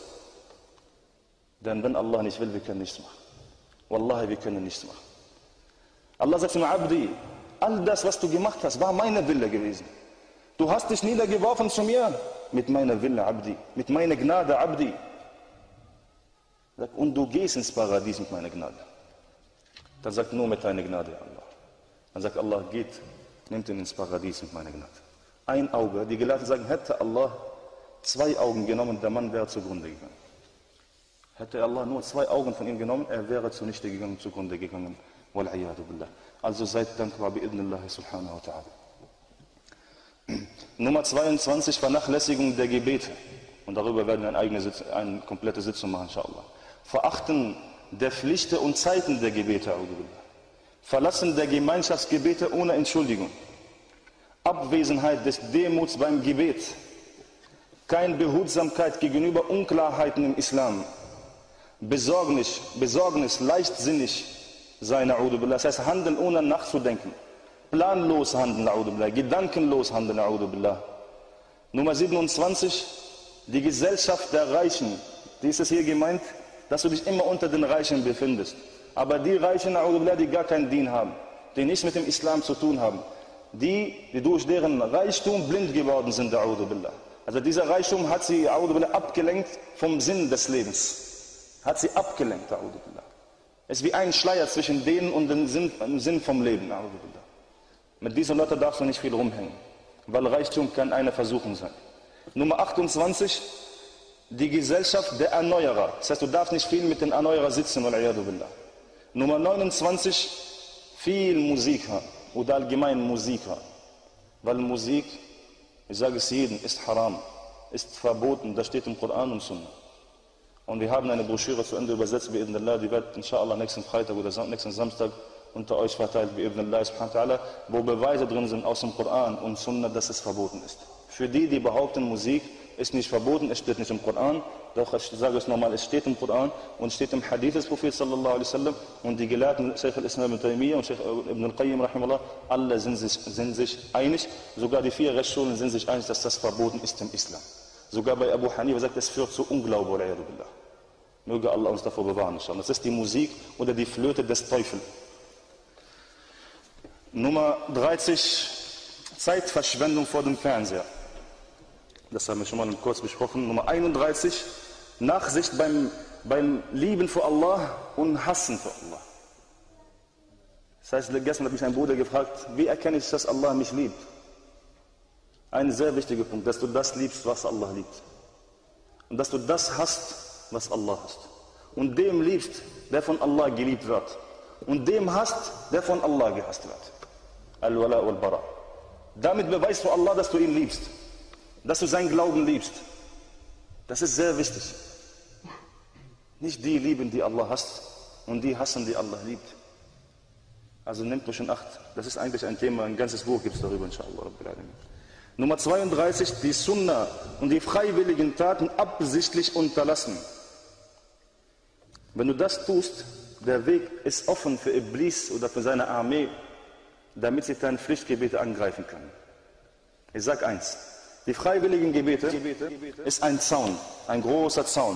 Denn wenn Allah nicht will, wir können nichts machen. Wallahi, wir können nichts machen. Allah sagt zu mir, Abdi, all das, was du gemacht hast, war meine Wille gewesen. Du hast dich niedergeworfen zu mir mit meiner Wille, Abdi, mit meiner Gnade, Abdi. Und du gehst ins Paradies mit meiner Gnade. Dann sagt nur mit deiner Gnade, Allah. Dann sagt Allah, geht, nimmt ihn ins Paradies mit meiner Gnade. Ein Auge, die Gelehrten sagen, hätte Allah zwei Augen genommen, der Mann wäre zugrunde gegangen. Hätte Allah nur zwei Augen von ihm genommen, er wäre zunichte gegangen, zugrunde gegangen. Wal'iyadu billah. Also seid dankbar, bi'idnillahi subhanahu wa ta'ala. Nummer zweiundzwanzig, Vernachlässigung der Gebete. Und darüber werden wir eine eigene Sitz, eine komplette Sitzung machen, inshallah. Verachten der Pflichten und Zeiten der Gebete. Verlassen der Gemeinschaftsgebete ohne Entschuldigung. Abwesenheit des Demuts beim Gebet. Keine Behutsamkeit gegenüber Unklarheiten im Islam. Besorgnis, Besorgnis leichtsinnig sein, das heißt Handeln ohne nachzudenken. planlos handeln, na'udhu billah, gedankenlos handeln, na'udhu billah. Nummer siebenundzwanzig, die Gesellschaft der Reichen. Dies ist hier gemeint, dass du dich immer unter den Reichen befindest. Aber die Reichen, na'udhu billah, die gar keinen Dien haben, die nichts mit dem Islam zu tun haben, die, die durch deren Reichtum blind geworden sind, na'udhu billah. Also dieser Reichtum hat sie, na'udhu billah, abgelenkt vom Sinn des Lebens. Hat sie abgelenkt, na'udhu billah. Es ist wie ein Schleier zwischen denen und dem Sinn, dem Sinn vom Leben, na'udhu billah. Mit diesen Leuten darfst du nicht viel rumhängen, weil Reichtum kann eine Versuchung sein. Nummer achtundzwanzig, die Gesellschaft der Erneuerer. Das heißt, du darfst nicht viel mit den Erneuerer sitzen, wal'iyadu billah. Nummer neunundzwanzig, viel Musik haben oder allgemein Musik haben. Weil Musik, ich sage es jedem, ist haram, ist verboten, das steht im Koran und Sunna. Und wir haben eine Broschüre zu Ende übersetzt, bi'idhnillah, die wird inshallah nächsten Freitag oder nächsten Samstag unter euch verteilt, bi'idhnillah subhanahu wa ta'ala, wo Beweise drin sind aus dem Koran und Sunna, dass es verboten ist. Für die, die behaupten, Musik ist nicht verboten, es steht nicht im Koran, doch ich sage es nochmal, es steht im Koran und steht im Hadith des Propheten sallallahu alaihi wasallam und die Gelehrten, Sheikh al-Islam ibn Taymiyyah und Sheikh ibn al-Qayyim rahimahullah, alle sind sich, sind sich einig, sogar die vier Rechtsschulen sind sich einig, dass das verboten ist im Islam. Sogar bei Abu Hanifa sagt, es führt zu Unglaube, wal'iyadu billah. Möge Allah uns davor bewahren. Das ist die Musik oder die Flöte des Teufels. Nummer dreißig, Zeitverschwendung vor dem Fernseher. Das haben wir schon mal kurz besprochen. Nummer einunddreißig, Nachsicht beim, beim Lieben für Allah und Hassen für Allah. Das heißt, gestern hat mich ein Bruder gefragt, wie erkenne ich, dass Allah mich liebt? Ein sehr wichtiger Punkt, dass du das liebst, was Allah liebt. Und dass du das hast, was Allah hasst. Und dem liebst, der von Allah geliebt wird. Und dem hasst, der von Allah gehasst wird. Al-Wala wal-Bara. Damit beweist du Allah, dass du ihn liebst. Dass du seinen Glauben liebst. Das ist sehr wichtig. Nicht die lieben, die Allah hasst, und die hassen, die Allah liebt. Also nehmt euch in Acht. Das ist eigentlich ein Thema, ein ganzes Buch gibt es darüber, inshallah. Nummer zweiunddreißig, die Sunna und die freiwilligen Taten absichtlich unterlassen. Wenn du das tust, der Weg ist offen für Iblis oder für seine Armee, damit sie deine Pflichtgebete angreifen kann. Ich sage eins, die freiwilligen Gebete ist ein Zaun, ein großer Zaun.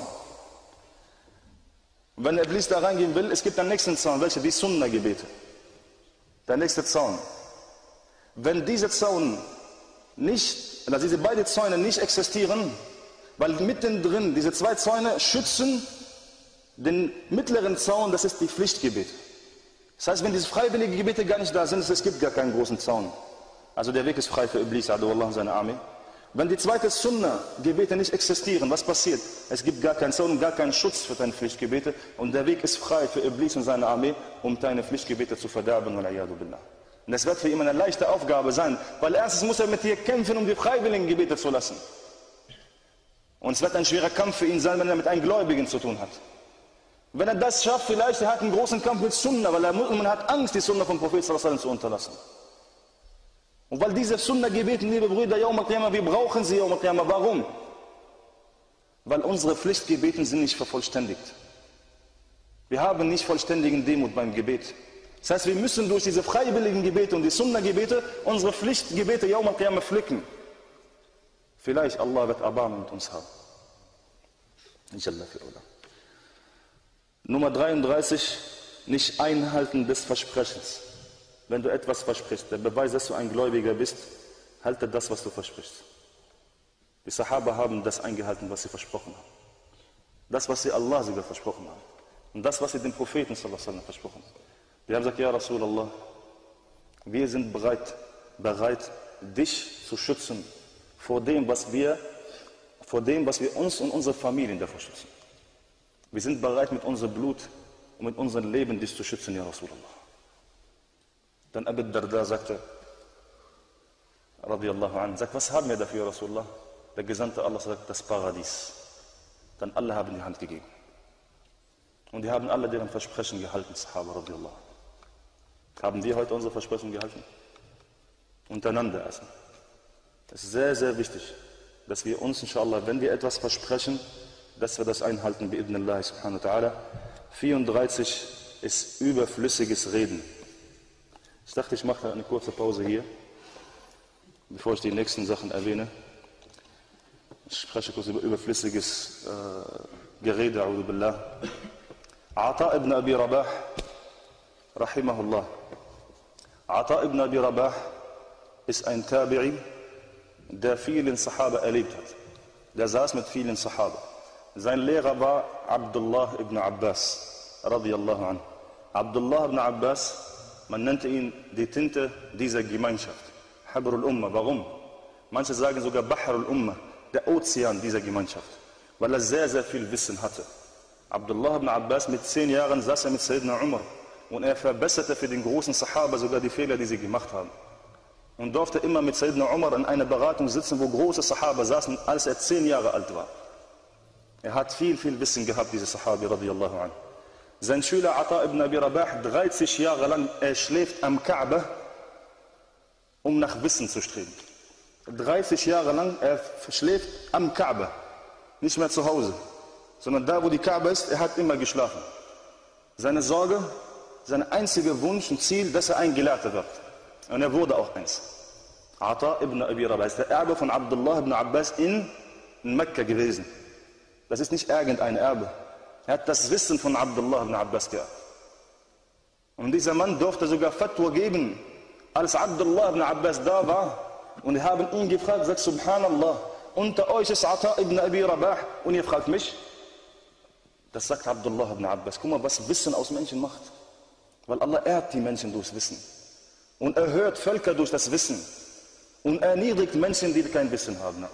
Und wenn Iblis da reingehen will, es gibt einen nächsten Zaun, welcher die Sunna-Gebete. Der nächste Zaun. Wenn diese Zaun nicht, also diese beiden Zäune nicht existieren, weil mittendrin diese zwei Zäune schützen den mittleren Zaun, das ist die Pflichtgebete. Das heißt, wenn diese freiwilligen Gebete gar nicht da sind, es gibt gar keinen großen Zaun. Also der Weg ist frei für Iblis, Aduwallah und seine Armee. Wenn die zweite Sunna-Gebete nicht existieren, was passiert? Es gibt gar keinen Zaun und gar keinen Schutz für deine Pflichtgebete und der Weg ist frei für Iblis und seine Armee, um deine Pflichtgebete zu verderben. Und das wird für ihn eine leichte Aufgabe sein, weil erstens muss er mit dir kämpfen, um die freiwilligen Gebete zu lassen. Und es wird ein schwerer Kampf für ihn sein, wenn er mit einem Gläubigen zu tun hat. Wenn er das schafft, vielleicht er hat einen großen Kampf mit Sunna, weil er man hat Angst, die Sunna vom Propheten sallallahu alaihi wasallam zu unterlassen. Und weil diese Sunna-Gebeten, liebe Brüder, Yawm al-Qiyamah, wir brauchen sie Yawm al-Qiyamah. Warum? Weil unsere Pflichtgebeten sind nicht vervollständigt. Wir haben nicht vollständigen Demut beim Gebet. Das heißt, wir müssen durch diese freiwilligen Gebete und die Sunna-Gebete unsere Pflichtgebete Yawm al-Qiyamah pflücken. Vielleicht Allah wird Erbarmen mit uns haben. Inshallah fi Allah. Nummer dreiunddreißig, nicht Einhalten des Versprechens. Wenn du etwas versprichst, der Beweis, dass du ein Gläubiger bist, halte das, was du versprichst. Die Sahaba haben das eingehalten, was sie versprochen haben. Das, was sie Allah sogar versprochen haben. Und das, was sie dem Propheten sallallahu alaihi wasallam versprochen haben. Die haben gesagt, ja Rasulallah, wir sind bereit, bereit, dich zu schützen vor dem, was wir, vor dem, was wir uns und unsere Familien davor schützen. Wir sind bereit, mit unserem Blut und mit unserem Leben dich zu schützen, ja Rasulallah. Dann Abu Darda sagte, radiyallahu anhu, sagt, was haben wir dafür, ja Rasulallah? Der Gesandte Allah sagt, das Paradies. Dann alle haben die Hand gegeben. Und die haben alle deren Versprechen gehalten, Sahaba, radiyallahu. Haben wir heute unsere Versprechen gehalten? Untereinander essen. Es ist sehr, sehr wichtig, dass wir uns, inshallah, wenn wir etwas versprechen, dass wir das einhalten, bi'idhnillah subhanahu wa ta'ala. vierunddreißig ist überflüssiges Reden. Ich dachte, ich mache eine kurze Pause hier, bevor ich die nächsten Sachen erwähne. Ich spreche kurz über überflüssiges äh, Gerede, A'udhu Billah. Ata ibn Abi Rabah, rahimahullah. Ata ibn Abi Rabah ist ein Tabi'i, der vielen Sahaba erlebt hat. Der saß mit vielen Sahaba. Sein Lehrer war Abdullah ibn Abbas, radiyallahu anhu. Abdullah ibn Abbas, man nannte ihn die Tinte dieser Gemeinschaft. Habrul Umma, warum? Manche sagen sogar Bahrul Umma, der Ozean dieser Gemeinschaft, weil er sehr, sehr viel Wissen hatte. Abdullah ibn Abbas, mit zehn Jahren saß er mit Sayyidina Umar und er verbesserte für den großen Sahaba sogar die Fehler, die sie gemacht haben. Und durfte immer mit Sayyidina Umar in einer Beratung sitzen, wo große Sahaba saßen, als er zehn Jahre alt war. Er hat viel, viel Wissen gehabt, dieser Sahabi, radiyallahu anhu. Sein Schüler Ata ibn Abi Rabah, dreißig Jahre lang, er schläft am Kaaba, um nach Wissen zu streben. dreißig Jahre lang, er schläft am Kaaba, nicht mehr zu Hause, sondern da, wo die Kaaba ist, er hat immer geschlafen. Seine Sorge, sein einziger Wunsch und Ziel, dass er ein Gelehrter wird. Und er wurde auch eins. Ata ibn Abi Rabah ist der Erbe von Abdullah ibn Abbas in Mekka gewesen. Das ist nicht irgendein Erbe. Er hat das Wissen von Abdullah ibn Abbas gehabt. Und dieser Mann durfte sogar Fatwa geben, als Abdullah ibn Abbas da war. Und die haben ihn gefragt, sagt Subhanallah, unter euch ist Ata ibn Abi Rabah und ihr fragt mich? Das sagt Abdullah ibn Abbas. Guck mal, was Wissen aus Menschen macht. Weil Allah ehrt die Menschen durchs Wissen. Und erhöht Völker durch das Wissen. Und erniedrigt Menschen, die kein Wissen haben.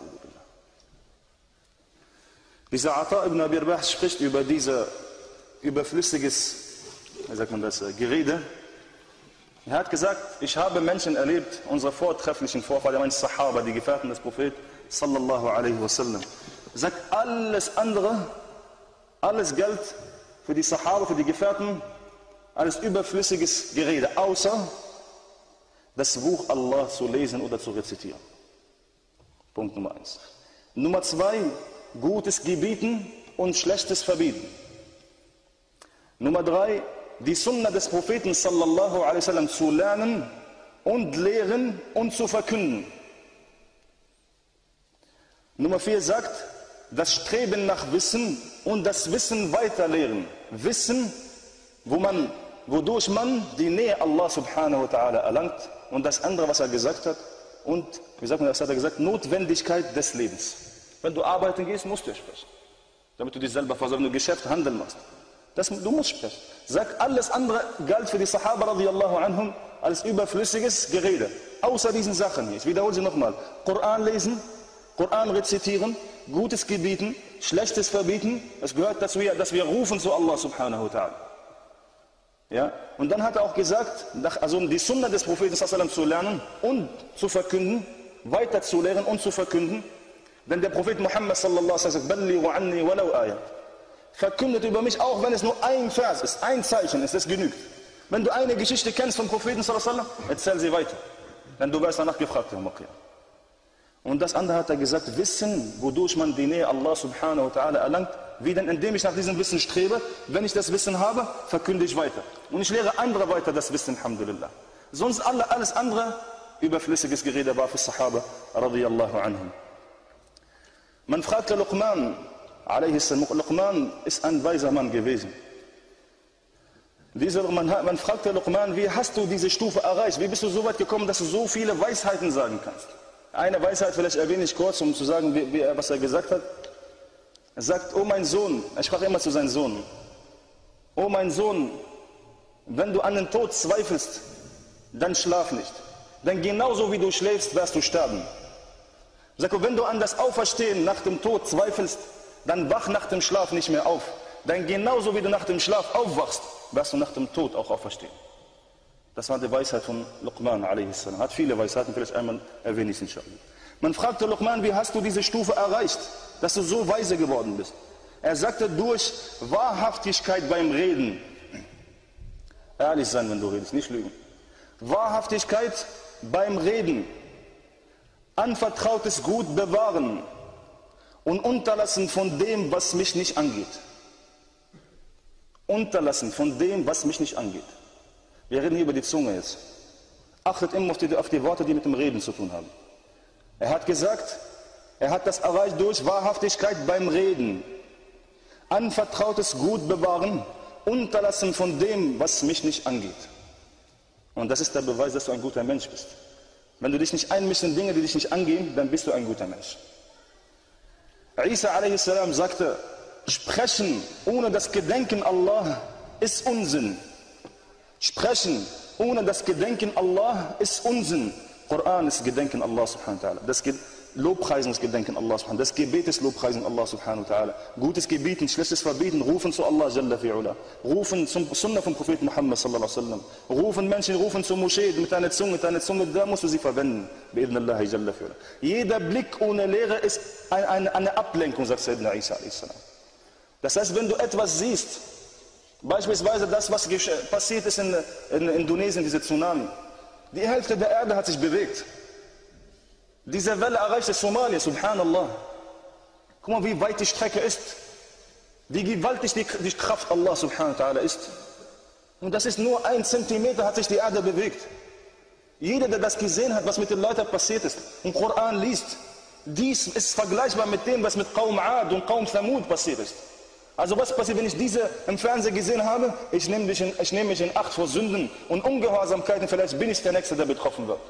Dieser Ata ibn Abi Rabah spricht über dieses überflüssiges, wie sagt man das, Gerede. Er hat gesagt, ich habe Menschen erlebt, unsere vortrefflichen Vorfahren, meine Sahaba, die Gefährten des Propheten, sallallahu alaihi wasallam. Er sagt, alles andere, alles Geld für die Sahaba, für die Gefährten, alles überflüssiges Gerede, außer das Buch Allah zu lesen oder zu rezitieren. Punkt Nummer eins. Nummer zwei, Gutes gebieten und Schlechtes verbieten. Nummer drei, die Sunna des Propheten sallallahu alaihi wasallam zu lernen und lehren und zu verkünden. Nummer vier sagt, das Streben nach Wissen und das Wissen weiterlehren. Wissen, wo man, wodurch man die Nähe Allah subhanahu wa ta'ala erlangt. Und das andere, was er gesagt hat, und, wie sagt man, das hat er gesagt, Notwendigkeit des Lebens. Wenn du arbeiten gehst, musst du sprechen. Damit du dich selber versorgst, wenn du Geschäft, Handel machst. Das, du musst sprechen. Sagt, alles andere galt für die Sahaba radiyallahu anhum als überflüssiges Gerede. Außer diesen Sachen hier. Ich wiederhole sie nochmal. Koran lesen, Koran rezitieren, Gutes gebieten, Schlechtes verbieten. Es gehört, dass wir, dass wir rufen zu Allah subhanahu wa ta'ala. Ja? Und dann hat er auch gesagt, also die Sunna des Propheten sallallahu alaihi wasallam zu lernen und zu verkünden, weiter zu lehren und zu verkünden. Denn der Prophet Muhammad sallallahu alaihi wasallam sagt, Ballighu anni walau ayat. Verkündet über mich, auch wenn es nur ein Vers ist, ein Zeichen ist, es genügt. Wenn du eine Geschichte kennst vom Propheten sallallahu alaihi wasallam, erzähl sie weiter. Denn du wirst danach gefragt. Und das andere hat er gesagt, Wissen, wodurch man die Nähe Allah subhanahu wa ta'ala erlangt, wie denn, indem ich nach diesem Wissen strebe, wenn ich das Wissen habe, verkünde ich weiter. Und ich lehre andere weiter das Wissen, alhamdulillah. Sonst alle, alles andere, überflüssiges Gerede war für Sahaba, radiyallahu anhum. Man fragte Luqman, Luqman ist ein weiser Mann gewesen. Dieser, man, man fragte Luqman, wie hast du diese Stufe erreicht? Wie bist du so weit gekommen, dass du so viele Weisheiten sagen kannst? Eine Weisheit vielleicht erwähne ich kurz, um zu sagen, wie, wie er, was er gesagt hat. Er sagt, oh mein Sohn, er sprach immer zu seinem Sohn, oh mein Sohn, wenn du an den Tod zweifelst, dann schlaf nicht. Denn genauso wie du schläfst, wirst du sterben. Er sagt, wenn du an das Auferstehen nach dem Tod zweifelst, dann wach nach dem Schlaf nicht mehr auf. Denn genauso wie du nach dem Schlaf aufwachst, wirst du nach dem Tod auch auferstehen. Das war die Weisheit von Luqman a.s. Hat viele Weisheiten, vielleicht einmal erwähne ich es inshallah. Man fragte Luqman, wie hast du diese Stufe erreicht, dass du so weise geworden bist? Er sagte, durch Wahrhaftigkeit beim Reden. Ehrlich sein, wenn du redest, nicht lügen. Wahrhaftigkeit beim Reden. Anvertrautes Gut bewahren. Und unterlassen von dem, was mich nicht angeht. Unterlassen von dem, was mich nicht angeht. Wir reden hier über die Zunge jetzt. Achtet immer auf die, auf die Worte, die mit dem Reden zu tun haben. Er hat gesagt, er hat das erreicht durch Wahrhaftigkeit beim Reden. Anvertrautes Gut bewahren, unterlassen von dem, was mich nicht angeht. Und das ist der Beweis, dass du ein guter Mensch bist. Wenn du dich nicht einmischst in Dinge, die dich nicht angehen, dann bist du ein guter Mensch. Isa a s. sagte, sprechen ohne das Gedenken Allah ist Unsinn. Sprechen ohne das Gedenken Allah ist Unsinn. Koran ist Gedenken Allah subhanahu wa ta'ala. Das Lobpreisen ist Gedenken Allah subhanahu wa ta'ala. Das Gebet ist Lobpreisen Allah subhanahu wa ta'ala. Gutes Gebieten, schlechtes Verbieten, rufen zu Allah Jalla fi'ula. Rufen zum Sunnah vom Propheten Muhammad sallallahu alaihi wasallam. Rufen Menschen, rufen zur Moschee mit deiner Zunge, mit deiner Zunge, da musst du sie verwenden. Bi'idhnillahi Jalla fi'ula. Jeder Blick ohne Lehre ist eine, eine Ablenkung, sagt Sayyidina Isa a s. Das heißt, wenn du etwas siehst, beispielsweise das, was passiert ist in, in Indonesien, diese Tsunami, die Hälfte der Erde hat sich bewegt. Diese Welle erreichte Somalia, subhanallah. Guck mal, wie weit die Strecke ist. Wie gewaltig die, die Kraft Allah subhanahu wa ta'ala ist. Und das ist nur ein Zentimeter, hat sich die Erde bewegt. Jeder, der das gesehen hat, was mit den Leuten passiert ist, und Koran liest, dies ist vergleichbar mit dem, was mit Qaum Ad und Qaum Thamud passiert ist. Also was passiert, wenn ich diese im Fernsehen gesehen habe? Ich nehme mich in, ich nehme mich in Acht vor Sünden und Ungehorsamkeiten, vielleicht bin ich der Nächste, der betroffen wird.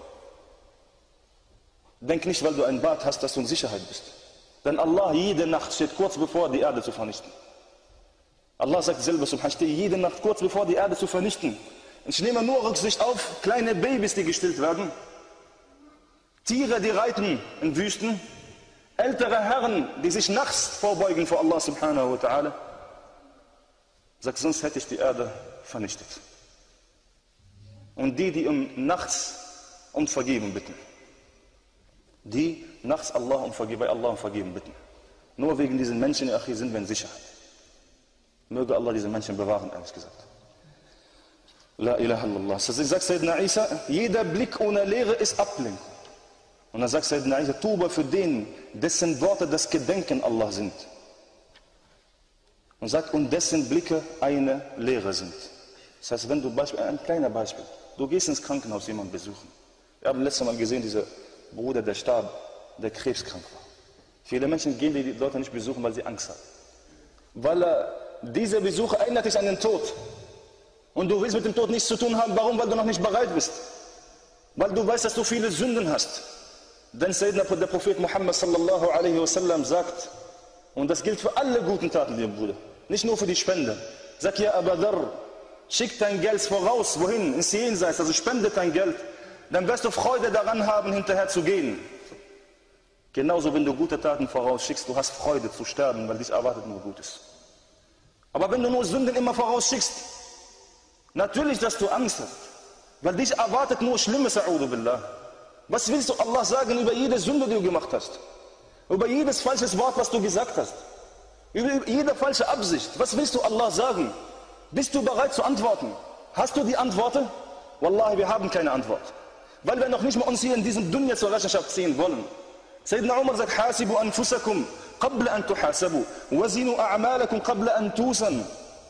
Denk nicht, weil du ein Bad hast, dass du in Sicherheit bist. Denn Allah jede Nacht steht kurz bevor, die Erde zu vernichten. Allah sagt selber, subhanahu, steht jede Nacht kurz bevor, die Erde zu vernichten. Ich nehme nur Rücksicht auf kleine Babys, die gestillt werden, Tiere, die reiten in Wüsten, ältere Herren, die sich nachts vorbeugen vor Allah subhanahu wa ta'ala. Sagt, sonst hätte ich die Erde vernichtet. Und die, die um nachts um Vergebung bitten. Die nachts Allah um Vergebung, bei Allah um Vergebung bitten. Nur wegen diesen Menschen, die sind wir in Sicherheit. Möge Allah diese Menschen bewahren, ehrlich gesagt. La ilaha illallah. Das sagt Sayyidina Isa, jeder Blick ohne Lehre ist Ablenkung. Und dann sagt Sayyidina Isa, Tuba für den, dessen Worte das Gedenken Allah sind. Und sagt, und dessen Blicke eine Lehre sind. Das heißt, wenn du, Beispiel, ein kleiner Beispiel, du gehst ins Krankenhaus jemanden besuchen. Wir haben letztes Mal gesehen, dieser Bruder, der starb, der krebskrank war. Viele Menschen gehen die Leute nicht besuchen, weil sie Angst haben. Weil er, dieser Besuch erinnert dich an den Tod. Und du willst mit dem Tod nichts zu tun haben. Warum? Weil du noch nicht bereit bist. Weil du weißt, dass du viele Sünden hast. Denn Sayyidina, der Prophet Muhammad sallallahu alaihi wasallam sagt, und das gilt für alle guten Taten, lieber Bruder, nicht nur für die Spende. Sag ja, Abu Dharr, schick dein Geld voraus, wohin? Ins Jenseits, also spende dein Geld. Dann wirst du Freude daran haben, hinterher zu gehen. Genauso, wenn du gute Taten vorausschickst, du hast Freude zu sterben, weil dich erwartet nur Gutes. Aber wenn du nur Sünden immer vorausschickst, natürlich, dass du Angst hast, weil dich erwartet nur Schlimmes, a'udhu billah. Was willst du Allah sagen über jede Sünde, die du gemacht hast? Über jedes falsches Wort, was du gesagt hast? Über jede falsche Absicht? Was willst du Allah sagen? Bist du bereit zu antworten? Hast du die Antworten? Wallahi, wir haben keine Antwort. Weil wir noch nicht mal uns hier in diesem Dunya zur Rechenschaft ziehen wollen. Sayyidina Umar sagt, Hasibu anfusakum qabla an tuhasabu, wazinu a'malakum qabla an tusan.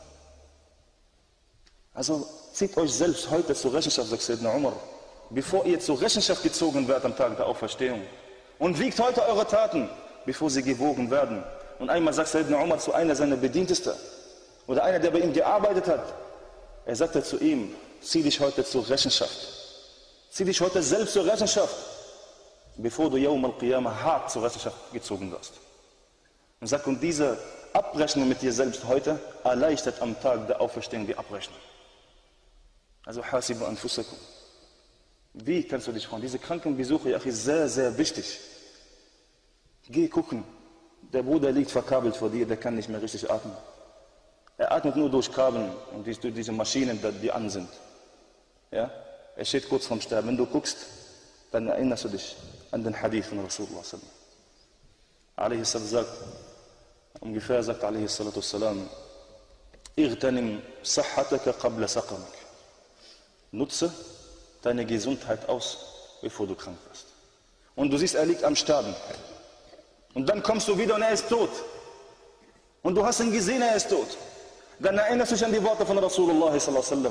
Also zieht euch selbst heute zur Rechenschaft, sagt Sayyidina Umar, bevor ihr zur Rechenschaft gezogen werdet am Tag der Auferstehung. Und wiegt heute eure Taten, bevor sie gewogen werden. Und einmal sagt Sayyidina Umar zu einer seiner Bedientesten, oder einer, der bei ihm gearbeitet hat, er sagte zu ihm, zieh dich heute zur Rechenschaft. Zieh dich heute selbst zur Rechenschaft, bevor du Yawm al-Qiyamah hart zur Rechenschaft gezogen wirst. Und sagt, und diese Abrechnung mit dir selbst heute erleichtert am Tag der Auferstehung die Abrechnung. Also hasibu anfusakum. Wie kannst du dich freuen? Diese Krankenbesuche ist sehr, sehr wichtig. Geh gucken. Der Bruder liegt verkabelt vor dir, der kann nicht mehr richtig atmen. Er atmet nur durch Kabeln und durch diese Maschinen, die an sind. Ja? Er steht kurz vorm Sterben. Wenn du guckst, dann erinnerst du dich an den Hadith von Rasulullah sallallahu alaihi wasallam. sagt, ungefähr sagt alaihi salatu wassalam, Irtanim sahhataka qabla saqamik. Nutze deine Gesundheit aus, bevor du krank wirst. Und du siehst, er liegt am Sterben. Und dann kommst du wieder und er ist tot. Und du hast ihn gesehen, er ist tot. Dann erinnerst du dich an die Worte von Rasulullah sallallahu alaihi wasallam.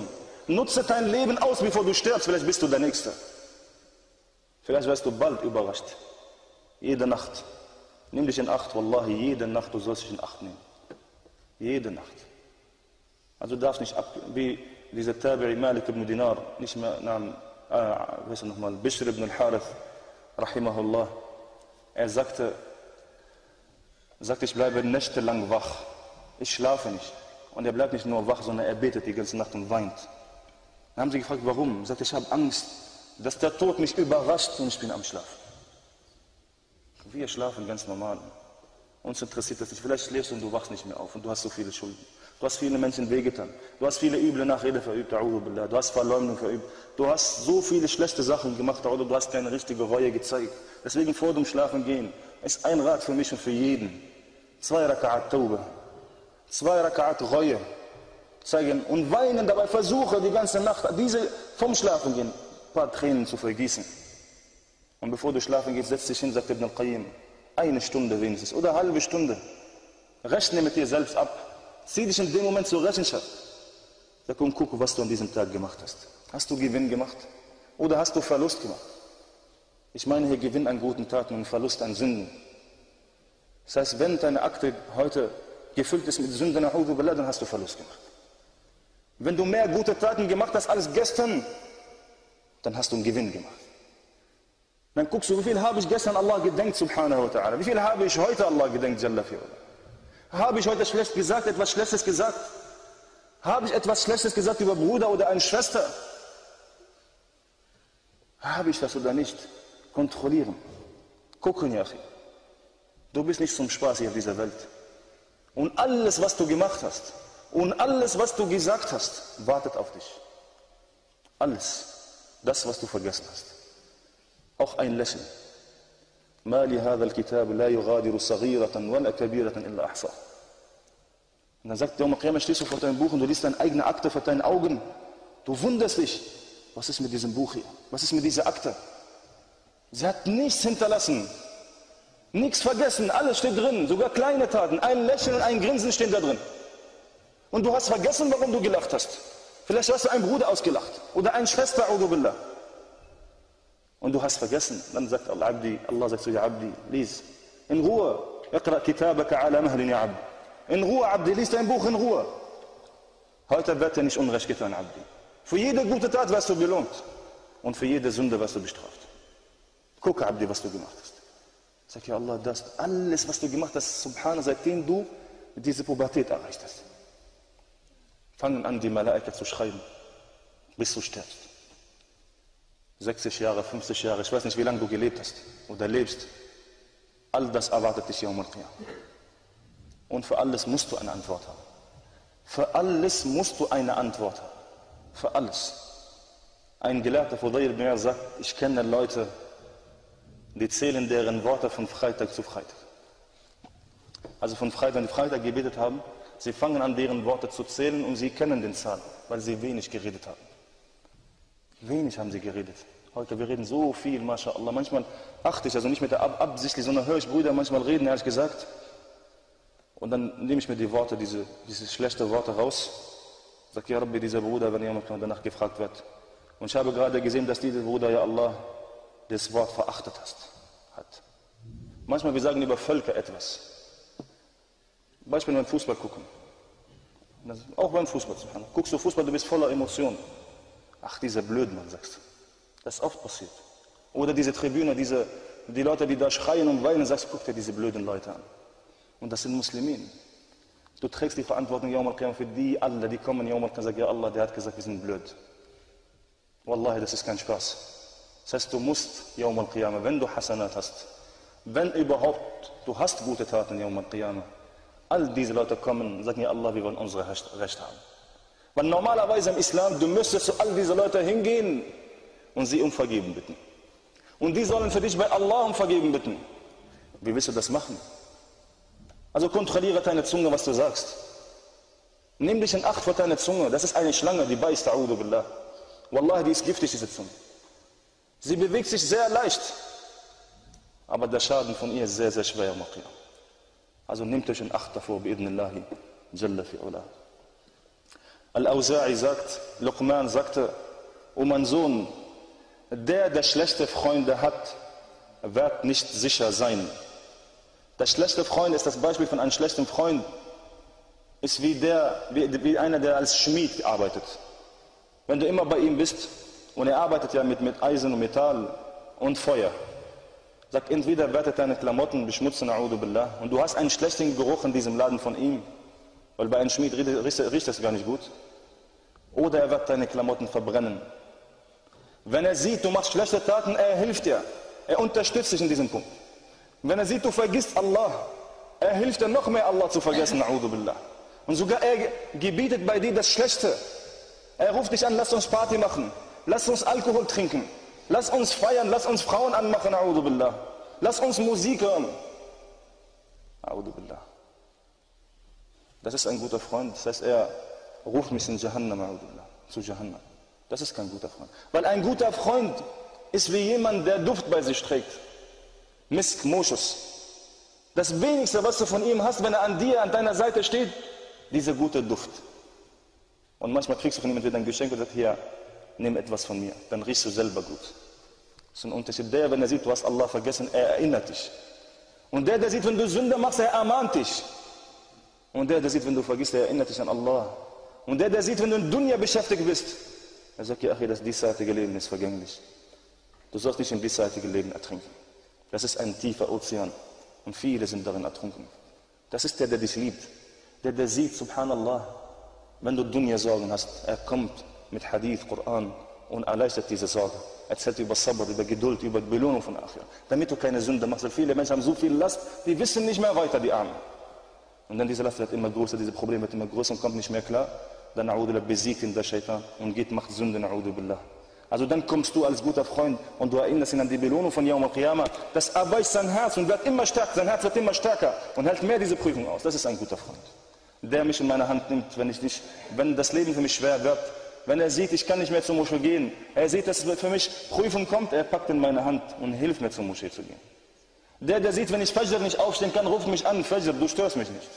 Nutze dein Leben aus, bevor du stirbst. Vielleicht bist du der Nächste. Vielleicht wirst du bald überrascht. Jede Nacht. Nimm dich in Acht, Wallahi, jede Nacht, du sollst dich in Acht nehmen. Jede Nacht. Also du darfst nicht ab, wie dieser Tabi'i Malik ibn Dinar, nicht mehr, nahm, äh, weißt du nochmal, Bishr ibn al-Harith, rahimahullah, er sagte, sagte, ich bleibe nächtelang wach, ich schlafe nicht. Und er bleibt nicht nur wach, sondern er betet die ganze Nacht und weint. Dann haben sie gefragt, warum? Er sagte, ich habe Angst, dass der Tod mich überrascht und ich bin am Schlafen. Wir schlafen ganz normal. Uns interessiert das nicht. Vielleicht schläfst du und du wachst nicht mehr auf und du hast so viele Schulden. Du hast viele Menschen wehgetan. Du hast viele üble Nachrede verübt. Du hast Verleumdung verübt. Du hast so viele schlechte Sachen gemacht. Du hast keine richtige Reue gezeigt. Deswegen vor dem Schlafen gehen ist ein Rat für mich und für jeden. Zwei Raka'at Tauba. Zwei Raka'at Reue zeigen und weinen dabei. Versuche die ganze Nacht, diese vom Schlafen gehen, ein paar Tränen zu vergießen. Und bevor du schlafen gehst, setz dich hin, sagt Ibn al-Qayyim. Eine Stunde wenigstens oder eine halbe Stunde. Rechne mit dir selbst ab. Zieh dich in dem Moment zur Rechenschaft. Sag, komm, guck, was du an diesem Tag gemacht hast. Hast du Gewinn gemacht? Oder hast du Verlust gemacht? Ich meine hier Gewinn an guten Taten und Verlust an Sünden. Das heißt, wenn deine Akte heute gefüllt ist mit Sünden, dann hast du Verlust gemacht. Wenn du mehr gute Taten gemacht hast als gestern, dann hast du einen Gewinn gemacht. Dann guckst du, wie viel habe ich gestern Allah gedenkt, subhanahu wa ta'ala. Wie viel habe ich heute Allah gedenkt, Jalla fi'ula. Habe ich heute schlecht gesagt, etwas Schlechtes gesagt? Habe ich etwas Schlechtes gesagt über Bruder oder eine Schwester? Habe ich das oder nicht? Kontrollieren. Gucken, ja. Du bist nicht zum Spaß hier auf dieser Welt. Und alles, was du gemacht hast, und alles, was du gesagt hast, wartet auf dich. Alles. Das, was du vergessen hast. Auch ein Lächeln. ما لهذا الكتاب لا يغادر صغيرة ولا كبيرة إلا أحصاها. Und dann sagt der Yawm al-Qiyamah, stehst du vor deinem Buch und du liest deine eigene Akte vor deinen Augen. Du wunderst dich, was ist mit diesem Buch hier? Was ist mit dieser Akte? Sie hat nichts hinterlassen, nichts vergessen, alles steht drin, sogar kleine Taten, ein Lächeln und ein Grinsen stehen da drin. Und du hast vergessen, warum du gelacht hast. Vielleicht hast du einen Bruder ausgelacht oder eine Schwester, a'udhu billah. Und du hast vergessen, dann sagt Allah, Abdi, Allah sagt zu dir, Abdi, lies, in Ruhe, اقرأ كتابك على مهل يا عبد. In Ruhe, Abdi, lies dein Buch in Ruhe. Heute wird dir nicht Unrecht getan, Abdi. Für jede gute Tat wirst du belohnt und für jede Sünde wirst du bestraft. Guck, Abdi, was du gemacht hast. Sag ja Allah, das alles, was du gemacht hast, subhanallah, seitdem du diese Pubertät erreicht hast. Fangen an, die Malaika zu schreiben, bis du stirbst. sechzig Jahre, fünfzig Jahre, ich weiß nicht, wie lange du gelebt hast oder lebst. All das erwartet dich Yawm al-Qiyamah. Und für alles musst du eine Antwort haben. Für alles musst du eine Antwort haben. Für alles. Ein Gelehrter Fudayl ibn Iyad sagt, ich kenne Leute, die zählen deren Worte von Freitag zu Freitag. Also von Freitag, wenn die Freitag gebetet haben, sie fangen an, deren Worte zu zählen und sie kennen den Zahl, weil sie wenig geredet haben. Wenig haben sie geredet. Heute, wir reden so viel, MashaAllah. Manchmal achte ich, also nicht mit der Ab absichtlich, sondern höre ich Brüder manchmal reden, ehrlich gesagt. Und dann nehme ich mir die Worte, diese, diese schlechten Worte raus. Sag, ja Rabbi, dieser Bruder, wenn jemand danach gefragt wird. Und ich habe gerade gesehen, dass dieser Bruder, ja Allah, das Wort verachtet hat. Manchmal, wir sagen über Völker etwas. Beispiel beim Fußball gucken. Auch beim Fußball. Guckst du Fußball, du bist voller Emotionen. Ach, dieser Blödmann, sagst du. Das ist oft passiert. Oder diese Tribüne, diese, die Leute, die da schreien und weinen, sagst, guck dir diese blöden Leute an. Und das sind Muslimen. Du trägst die Verantwortung Yawm al-Qiyamah für die alle, die kommen Yawm al-Qiyamah und sagen, ja Allah, der hat gesagt, wir sind blöd. Wallahi, das ist kein Spaß. Das heißt, du musst Yawm al-Qiyamah, wenn du Hasanat hast, wenn überhaupt, du hast gute Taten Yawm al-Qiyamah, all diese Leute kommen und sagen, ja Allah, wir wollen unsere Recht haben. Weil normalerweise im Islam, du müsstest zu all diese Leute hingehen und sie um Vergeben bitten. Und die sollen für dich bei Allah um Vergeben bitten. Wie willst du das machen? Also kontrolliere deine Zunge, was du sagst. Nimm dich in Acht vor deine Zunge. Das ist eine Schlange, die beißt, a'udhu billah. Wallahi, die ist giftig, diese Zunge. Sie bewegt sich sehr leicht. Aber der Schaden von ihr ist sehr, sehr schwer. Also nehmt euch in Acht davor, bi'idhnillahi, jalla fi'ula. Al-Awza'i sagt, Luqman sagte, o mein Sohn, der, der schlechte Freunde hat, wird nicht sicher sein. Der schlechte Freund ist das Beispiel von einem schlechten Freund, ist wie, der, wie, wie einer, der als Schmied arbeitet. Wenn du immer bei ihm bist, und er arbeitet ja mit, mit Eisen und Metall und Feuer, sagt, entweder wird er deine Klamotten beschmutzen, a'udhu billah, und du hast einen schlechten Geruch in diesem Laden von ihm, weil bei einem Schmied riecht, riecht das gar nicht gut, oder er wird deine Klamotten verbrennen. Wenn er sieht, du machst schlechte Taten, er hilft dir, er unterstützt dich in diesem Punkt. Wenn er sieht, du vergisst Allah, er hilft dir noch mehr, Allah zu vergessen, a'udhu billah. Und sogar er gebietet bei dir das Schlechte. Er ruft dich an, lass uns Party machen, lass uns Alkohol trinken, lass uns feiern, lass uns Frauen anmachen, a'udhu billah. Lass uns Musik hören, a'udhu billah. Das ist ein guter Freund, das heißt, er ruft mich in Jahannam, a'udhu billah, zu Jahannam. Das ist kein guter Freund. Weil ein guter Freund ist wie jemand, der Duft bei sich trägt. Misk, Moschus. Das wenigste, was du von ihm hast, wenn er an dir, an deiner Seite steht, dieser gute Duft. Und manchmal kriegst du von ihm entweder ein Geschenk und sagst, hier, nimm etwas von mir, dann riechst du selber gut. Das ist ein Unterschied. Der, wenn er sieht, du hast Allah vergessen, er erinnert dich. Und der, der sieht, wenn du Sünde machst, er ermahnt dich. Und der, der sieht, wenn du vergisst, er erinnert dich an Allah. Und der, der sieht, wenn du in Dunya beschäftigt bist, er sagt, ja, das diesseitige Leben ist vergänglich. Du sollst nicht im diesseitigen Leben ertrinken. Das ist ein tiefer Ozean. Und viele sind darin ertrunken. Das ist der, der dich liebt. Der, der sieht, subhanallah, wenn du Dunya-Sorgen hast, er kommt mit Hadith, Koran und erleichtert diese Sorge. Erzählt über Sabr, über Geduld, über die Belohnung von Akhir. Damit du keine Sünde machst. Weil viele Menschen haben so viel Last, die wissen nicht mehr weiter, die Armen. Und dann diese Last wird immer größer, diese Probleme wird immer größer und kommt nicht mehr klar. Dann a'udhu billah, besiegt ihn der Shaitan und geht, macht Sünden, a'udhu billah. Also dann kommst du als guter Freund und du erinnerst ihn an die Belohnung von Yawm al-Qiyamah. Das erweicht sein Herz und wird immer stärker, sein Herz wird immer stärker und hält mehr diese Prüfung aus. Das ist ein guter Freund. Der mich in meine Hand nimmt, wenn ich nicht, wenn das Leben für mich schwer wird, wenn er sieht, ich kann nicht mehr zur Moschee gehen, er sieht, dass es für mich Prüfung kommt, er packt in meine Hand und hilft mir zur Moschee zu gehen. Der, der sieht, wenn ich Fajr nicht aufstehen kann, ruft mich an, Fajr, du störst mich nicht.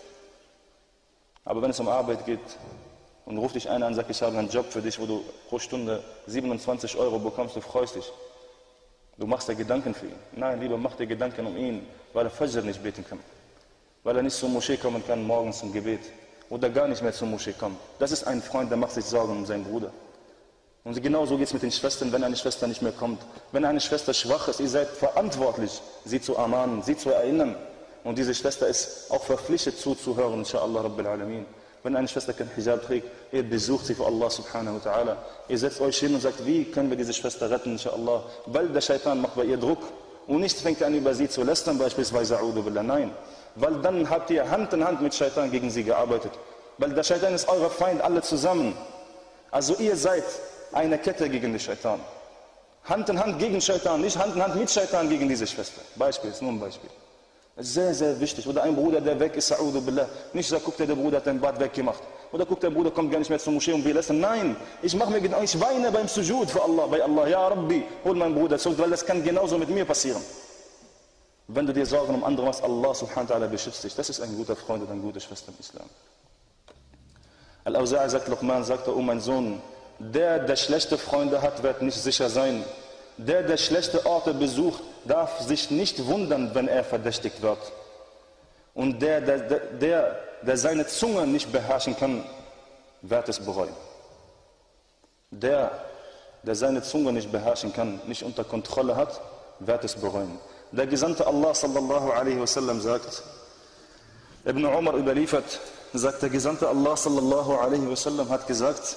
Aber wenn es um Arbeit geht, und ruft dich einer an und sagt, ich habe einen Job für dich, wo du pro Stunde siebenundzwanzig Euro bekommst, du freust dich. Du machst dir Gedanken für ihn. Nein, lieber mach dir Gedanken um ihn, weil er Fajr nicht beten kann. Weil er nicht zur Moschee kommen kann, morgens zum Gebet. Oder gar nicht mehr zur Moschee kommt. Das ist ein Freund, der macht sich Sorgen um seinen Bruder. Und genauso geht es mit den Schwestern, wenn eine Schwester nicht mehr kommt. Wenn eine Schwester schwach ist, ihr seid verantwortlich, sie zu ermahnen, sie zu erinnern. Und diese Schwester ist auch verpflichtet zuzuhören, inshallah Rabbil Alamin. Wenn eine Schwester kein Hijab trägt, ihr besucht sie für Allah subhanahu wa ta'ala. Ihr setzt euch hin und sagt, wie können wir diese Schwester retten, inshallah. Weil der Shaitan macht bei ihr Druck. Und nicht fängt an, über sie zu lästern, beispielsweise, a'udhu billah. Nein. Weil dann habt ihr Hand in Hand mit Shaitan gegen sie gearbeitet. Weil der Shaitan ist euer Feind, alle zusammen. Also ihr seid eine Kette gegen den Shaitan. Hand in Hand gegen Shaitan, nicht Hand in Hand mit Shaitan gegen diese Schwester. Beispiel, ist nur ein Beispiel. Sehr, sehr wichtig. Oder ein Bruder, der weg ist, a'udhu billah. Nicht sagt, guck dir, der Bruder hat den Bart weggemacht. Oder guck, der Bruder kommt gar nicht mehr zur Moschee und wir lassen. Nein, ich mache mir genau, ich weine beim Sujud für Allah, bei Allah. Ja, Rabbi, hol meinen Bruder zurück, weil das kann genauso mit mir passieren. Wenn du dir Sorgen um andere machst, Allah subhanahu wa ta'ala beschützt dich. Das ist ein guter Freund und eine gute Schwester im Islam. Al-Awza'i sagt, Luqman sagte, oh mein Sohn, der, der schlechte Freunde hat, wird nicht sicher sein. Der, der schlechte Orte besucht, darf sich nicht wundern, wenn er verdächtigt wird. Und der, der, der, der seine Zunge nicht beherrschen kann, wird es bereuen. Der, der seine Zunge nicht beherrschen kann, nicht unter Kontrolle hat, wird es bereuen. Der Gesandte Allah sallallahu alaihi wasallam sagt, Ibn Umar überliefert, sagt der Gesandte Allah sallallahu alaihi wasallam hat gesagt,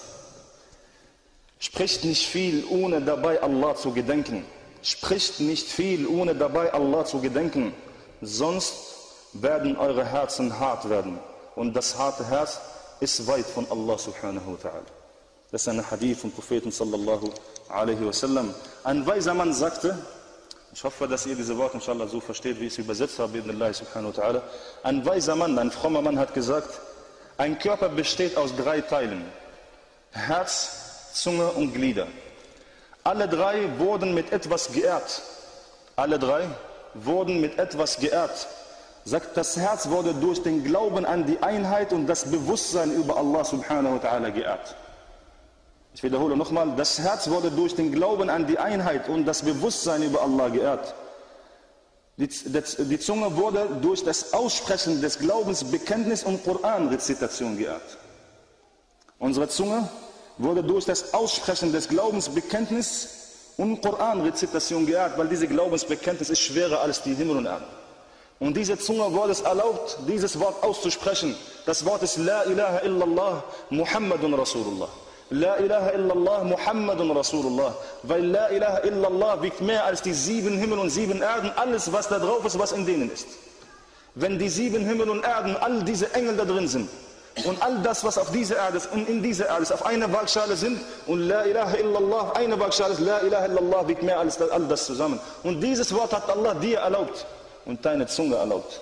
spricht nicht viel, ohne dabei Allah zu gedenken. Spricht nicht viel, ohne dabei Allah zu gedenken. Sonst werden eure Herzen hart werden. Und das harte Herz ist weit von Allah subhanahu wa ta'ala. Das ist ein Hadith vom Propheten sallallahu alaihi wasallam. Ein weiser Mann sagte, ich hoffe, dass ihr diese Worte inshallah so versteht, wie ich es übersetzt habe, bi'idhnillahi subhanahu wa ta'ala. Ein weiser Mann, ein frommer Mann hat gesagt, ein Körper besteht aus drei Teilen. Herz, Zunge und Glieder. Alle drei wurden mit etwas geehrt. Alle drei wurden mit etwas geehrt. Sagt, das Herz wurde durch den Glauben an die Einheit und das Bewusstsein über Allah subhanahu wa ta'ala geehrt. Ich wiederhole nochmal, das Herz wurde durch den Glauben an die Einheit und das Bewusstsein über Allah geehrt. Die, die Zunge wurde durch das Aussprechen des Glaubens, Bekenntnis und Koran-Rezitation geehrt. Unsere Zunge wurde durch das Aussprechen des Glaubens, Bekenntnis und Koran-Rezitation geehrt, weil diese Glaubensbekenntnis ist schwerer als die Himmel und Erde. Und diese Zunge wurde es erlaubt, dieses Wort auszusprechen. Das Wort ist La ilaha illallah Muhammadun Rasulullah. La ilaha illallah Muhammadun Rasulullah. Weil La ilaha illallah wiegt mehr als die sieben Himmel und sieben Erden, alles was da drauf ist, was in denen ist. Wenn die sieben Himmel und Erden, all diese Engel da drin sind und all das, was auf dieser Erde ist und in dieser Erde ist, auf einer Waagschale sind und La ilaha illallah, eine Waagschale ist, La ilaha illallah wiegt mehr als all das zusammen. Und dieses Wort hat Allah dir erlaubt und deine Zunge erlaubt.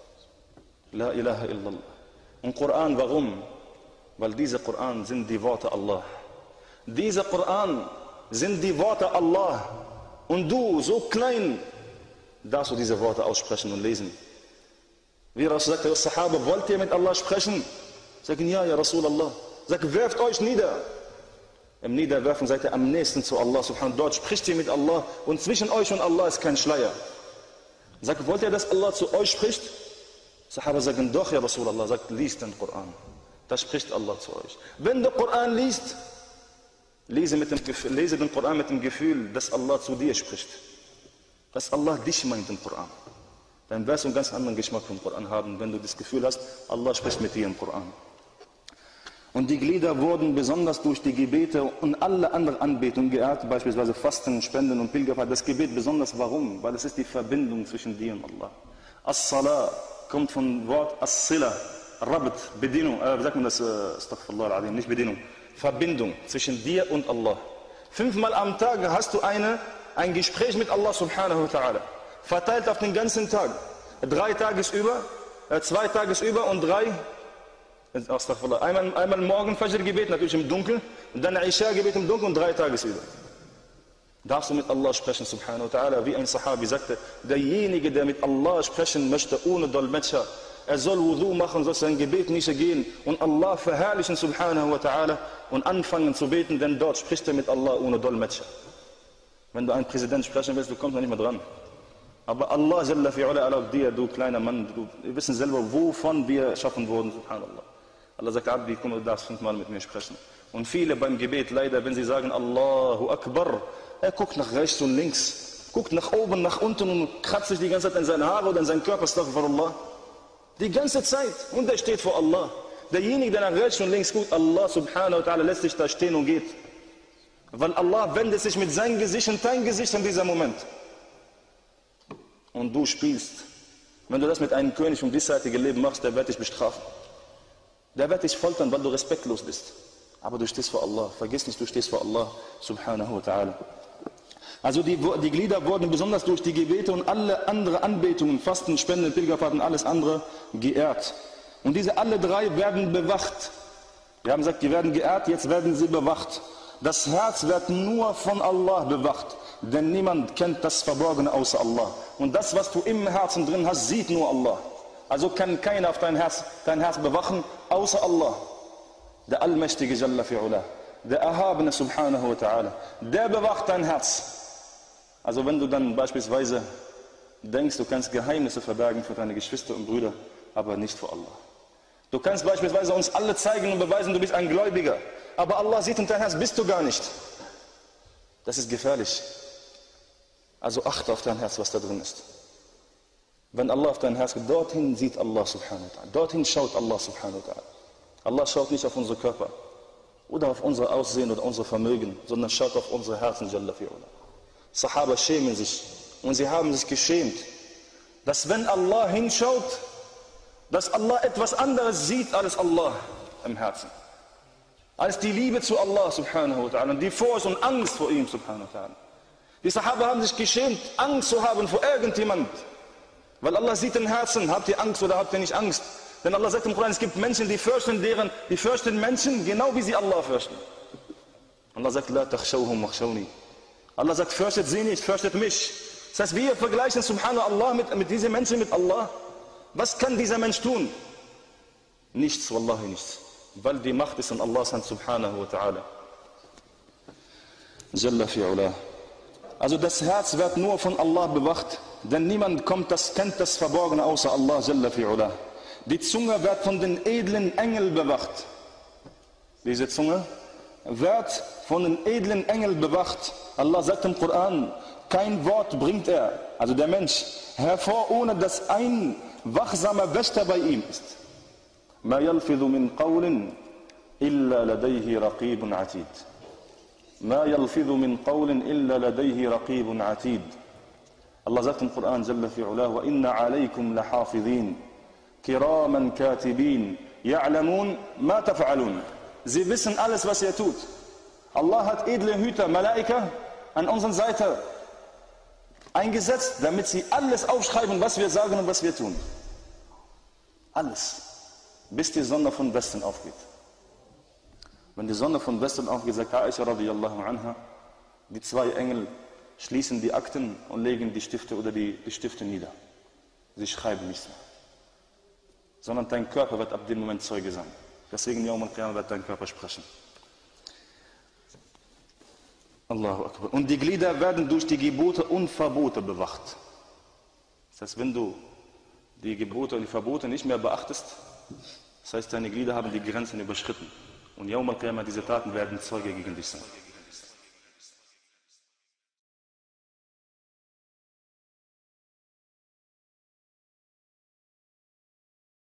La ilaha illallah. Und Koran, warum? Weil diese Koran sind die Worte Allah. Diese Koran sind die Worte Allah. Und du, so klein, darfst du diese Worte aussprechen und lesen. Wie Rasul sagte, Sahaba, wollt ihr mit Allah sprechen? Sagen, ja, ja, Rasulallah. Sagt, werft euch nieder. Im Niederwerfen seid ihr am nächsten zu Allah, subhanahu. Dort spricht ihr mit Allah und zwischen euch und Allah ist kein Schleier. Sagt, wollt ihr, dass Allah zu euch spricht? Sahaba sagen, doch, ja, Rasulallah. Sagt, liest den Koran. Da spricht Allah zu euch. Wenn du Koran liest, lese, mit dem Gefühl, lese den Koran mit dem Gefühl, dass Allah zu dir spricht. Dass Allah dich meint im Koran. Dann wirst du einen ganz anderen Geschmack vom Koran haben, wenn du das Gefühl hast, Allah spricht mit dir im Koran. Und die Glieder wurden besonders durch die Gebete und alle anderen Anbetungen geehrt, beispielsweise Fasten, Spenden und Pilgerfahrt. Das Gebet besonders, warum? Weil es ist die Verbindung zwischen dir und Allah. As-Salah kommt vom Wort As-Sila, Rabt, Bedienung, äh, wie sagt man das? Astaghfirullah al-Azim, nicht Bedienung. Verbindung zwischen dir und Allah. Fünfmal am Tag hast du eine, ein Gespräch mit Allah subhanahu wa ta'ala. Verteilt auf den ganzen Tag. Drei Tagesüber, äh, zwei Tagesüber und drei, einmal, einmal morgen Fajr-Gebet, natürlich im Dunkeln, und dann Isha-Gebet im Dunkeln und drei Tagesüber. Darfst du mit Allah sprechen, subhanahu wa ta'ala, wie ein Sahabi sagte, derjenige, der mit Allah sprechen möchte, ohne Dolmetscher, er soll Wudu machen, soll sein Gebet nicht gehen und Allah verherrlichen, subhanahu wa ta'ala, und anfangen zu beten, denn dort spricht er mit Allah ohne Dolmetscher. Wenn du einen Präsident sprechen willst, du kommst da nicht mehr dran. Aber Allah Jalla fi'ala erlaubt dir, du kleiner Mann, du, wir wissen selber, wovon wir erschaffen wurden, subhanallah. Allah sagt, Abdi, komm, du darfst fünfmal mit mir sprechen. Und viele beim Gebet, leider, wenn sie sagen, Allahu Akbar, er guckt nach rechts und links, guckt nach oben, nach unten und kratzt sich die ganze Zeit in seine Haare oder in seinen Körper, astaghfirullah. Die ganze Zeit. Und er steht vor Allah. Derjenige, der nach rechts und links guckt, Allah subhanahu wa ta'ala lässt sich da stehen und geht. Weil Allah wendet sich mit seinem Gesicht und dein Gesicht in diesem Moment. Und du spielst. Wenn du das mit einem König vom diesseitigen Leben machst, der wird dich bestrafen. Der wird dich foltern, weil du respektlos bist. Aber du stehst vor Allah. Vergiss nicht, du stehst vor Allah subhanahu wa ta'ala. Also die, die Glieder wurden besonders durch die Gebete und alle anderen Anbetungen, Fasten, Spenden, Pilgerfahrten, alles andere geehrt. Und diese alle drei werden bewacht. Wir haben gesagt, die werden geehrt, jetzt werden sie bewacht. Das Herz wird nur von Allah bewacht, denn niemand kennt das Verborgene außer Allah. Und das, was du im Herzen drin hast, sieht nur Allah. Also kann keiner auf dein Herz, dein Herz bewachen, außer Allah. Der Allmächtige Jalla fi'ula, der Erhabene subhanahu wa ta'ala, der bewacht dein Herz. Also wenn du dann beispielsweise denkst, du kannst Geheimnisse verbergen für deine Geschwister und Brüder, aber nicht vor Allah. Du kannst beispielsweise uns alle zeigen und beweisen, du bist ein Gläubiger, aber Allah sieht in dein Herz, bist du gar nicht. Das ist gefährlich. Also achte auf dein Herz, was da drin ist. Wenn Allah auf dein Herz geht, dorthin sieht Allah subhanahu wa ta'ala. Dorthin schaut Allah subhanahu wa ta'ala. Allah schaut nicht auf unsere Körper oder auf unser Aussehen oder unser Vermögen, sondern schaut auf unsere Herzen, Jalla fi'ula. Sahaba schämen sich und sie haben sich geschämt, dass wenn Allah hinschaut, dass Allah etwas anderes sieht als Allah im Herzen. Als die Liebe zu Allah subhanahu wa ta'ala und die Furcht und Angst vor ihm subhanahu wa ta'ala. Die Sahaba haben sich geschämt, Angst zu haben vor irgendjemand. Weil Allah sieht im Herzen, habt ihr Angst oder habt ihr nicht Angst? Denn Allah sagt im Koran, es gibt Menschen, die fürchten deren, die fürchten Menschen, genau wie sie Allah fürchten. Allah sagt, la takhshawhum wakhshawni. Allah sagt, fürchtet sie nicht, fürchtet mich. Das heißt, wir vergleichen subhanallah mit, mit diesen Menschen mit Allah. Was kann dieser Mensch tun? Nichts, wallahi nichts. Weil die Macht ist in Allahs Hand, subhanahu wa ta'ala. Jalla fi'ulah. Also das Herz wird nur von Allah bewacht, denn niemand kommt, das kennt das Verborgene außer Allah, Jalla fi'ulah. Die Zunge wird von den edlen Engeln bewacht. Diese Zunge wird von den edlen Engeln bewacht. Allah sagt im Koran, kein Wort bringt er, also der Mensch, hervor, ohne dass ein wachsamer Wächter bei ihm ist. Ma yalfidhu min qawlin illa ladayhi raqibun atid. Ma yalfidhu min qawlin illa ladayhi raqibun atid. Allah sagt im Koran, Jalla fi'ulah, wa inna alaykum lahafidhin, kiraman katibin, ya'lamun ma taf'alun. Sie wissen alles, was ihr tut. Allah hat edle Hüter, Malaika, an unserer Seite eingesetzt, damit sie alles aufschreiben, was wir sagen und was wir tun. Alles. Bis die Sonne von Westen aufgeht. Wenn die Sonne von Westen aufgeht, sagt Aisha radiyallahu anha, die zwei Engel schließen die Akten und legen die Stifte oder die, die Stifte nieder. Sie schreiben nichts mehr. Sondern dein Körper wird ab dem Moment Zeuge sein. Deswegen, Yawm al-Qiyamah, wird dein Körper sprechen. Allahu Akbar. Und die Glieder werden durch die Gebote und Verbote bewacht. Das heißt, wenn du die Gebote und die Verbote nicht mehr beachtest, das heißt, deine Glieder haben die Grenzen überschritten. Und Yawm al-Qiyamah, diese Taten werden Zeuge gegen dich sein.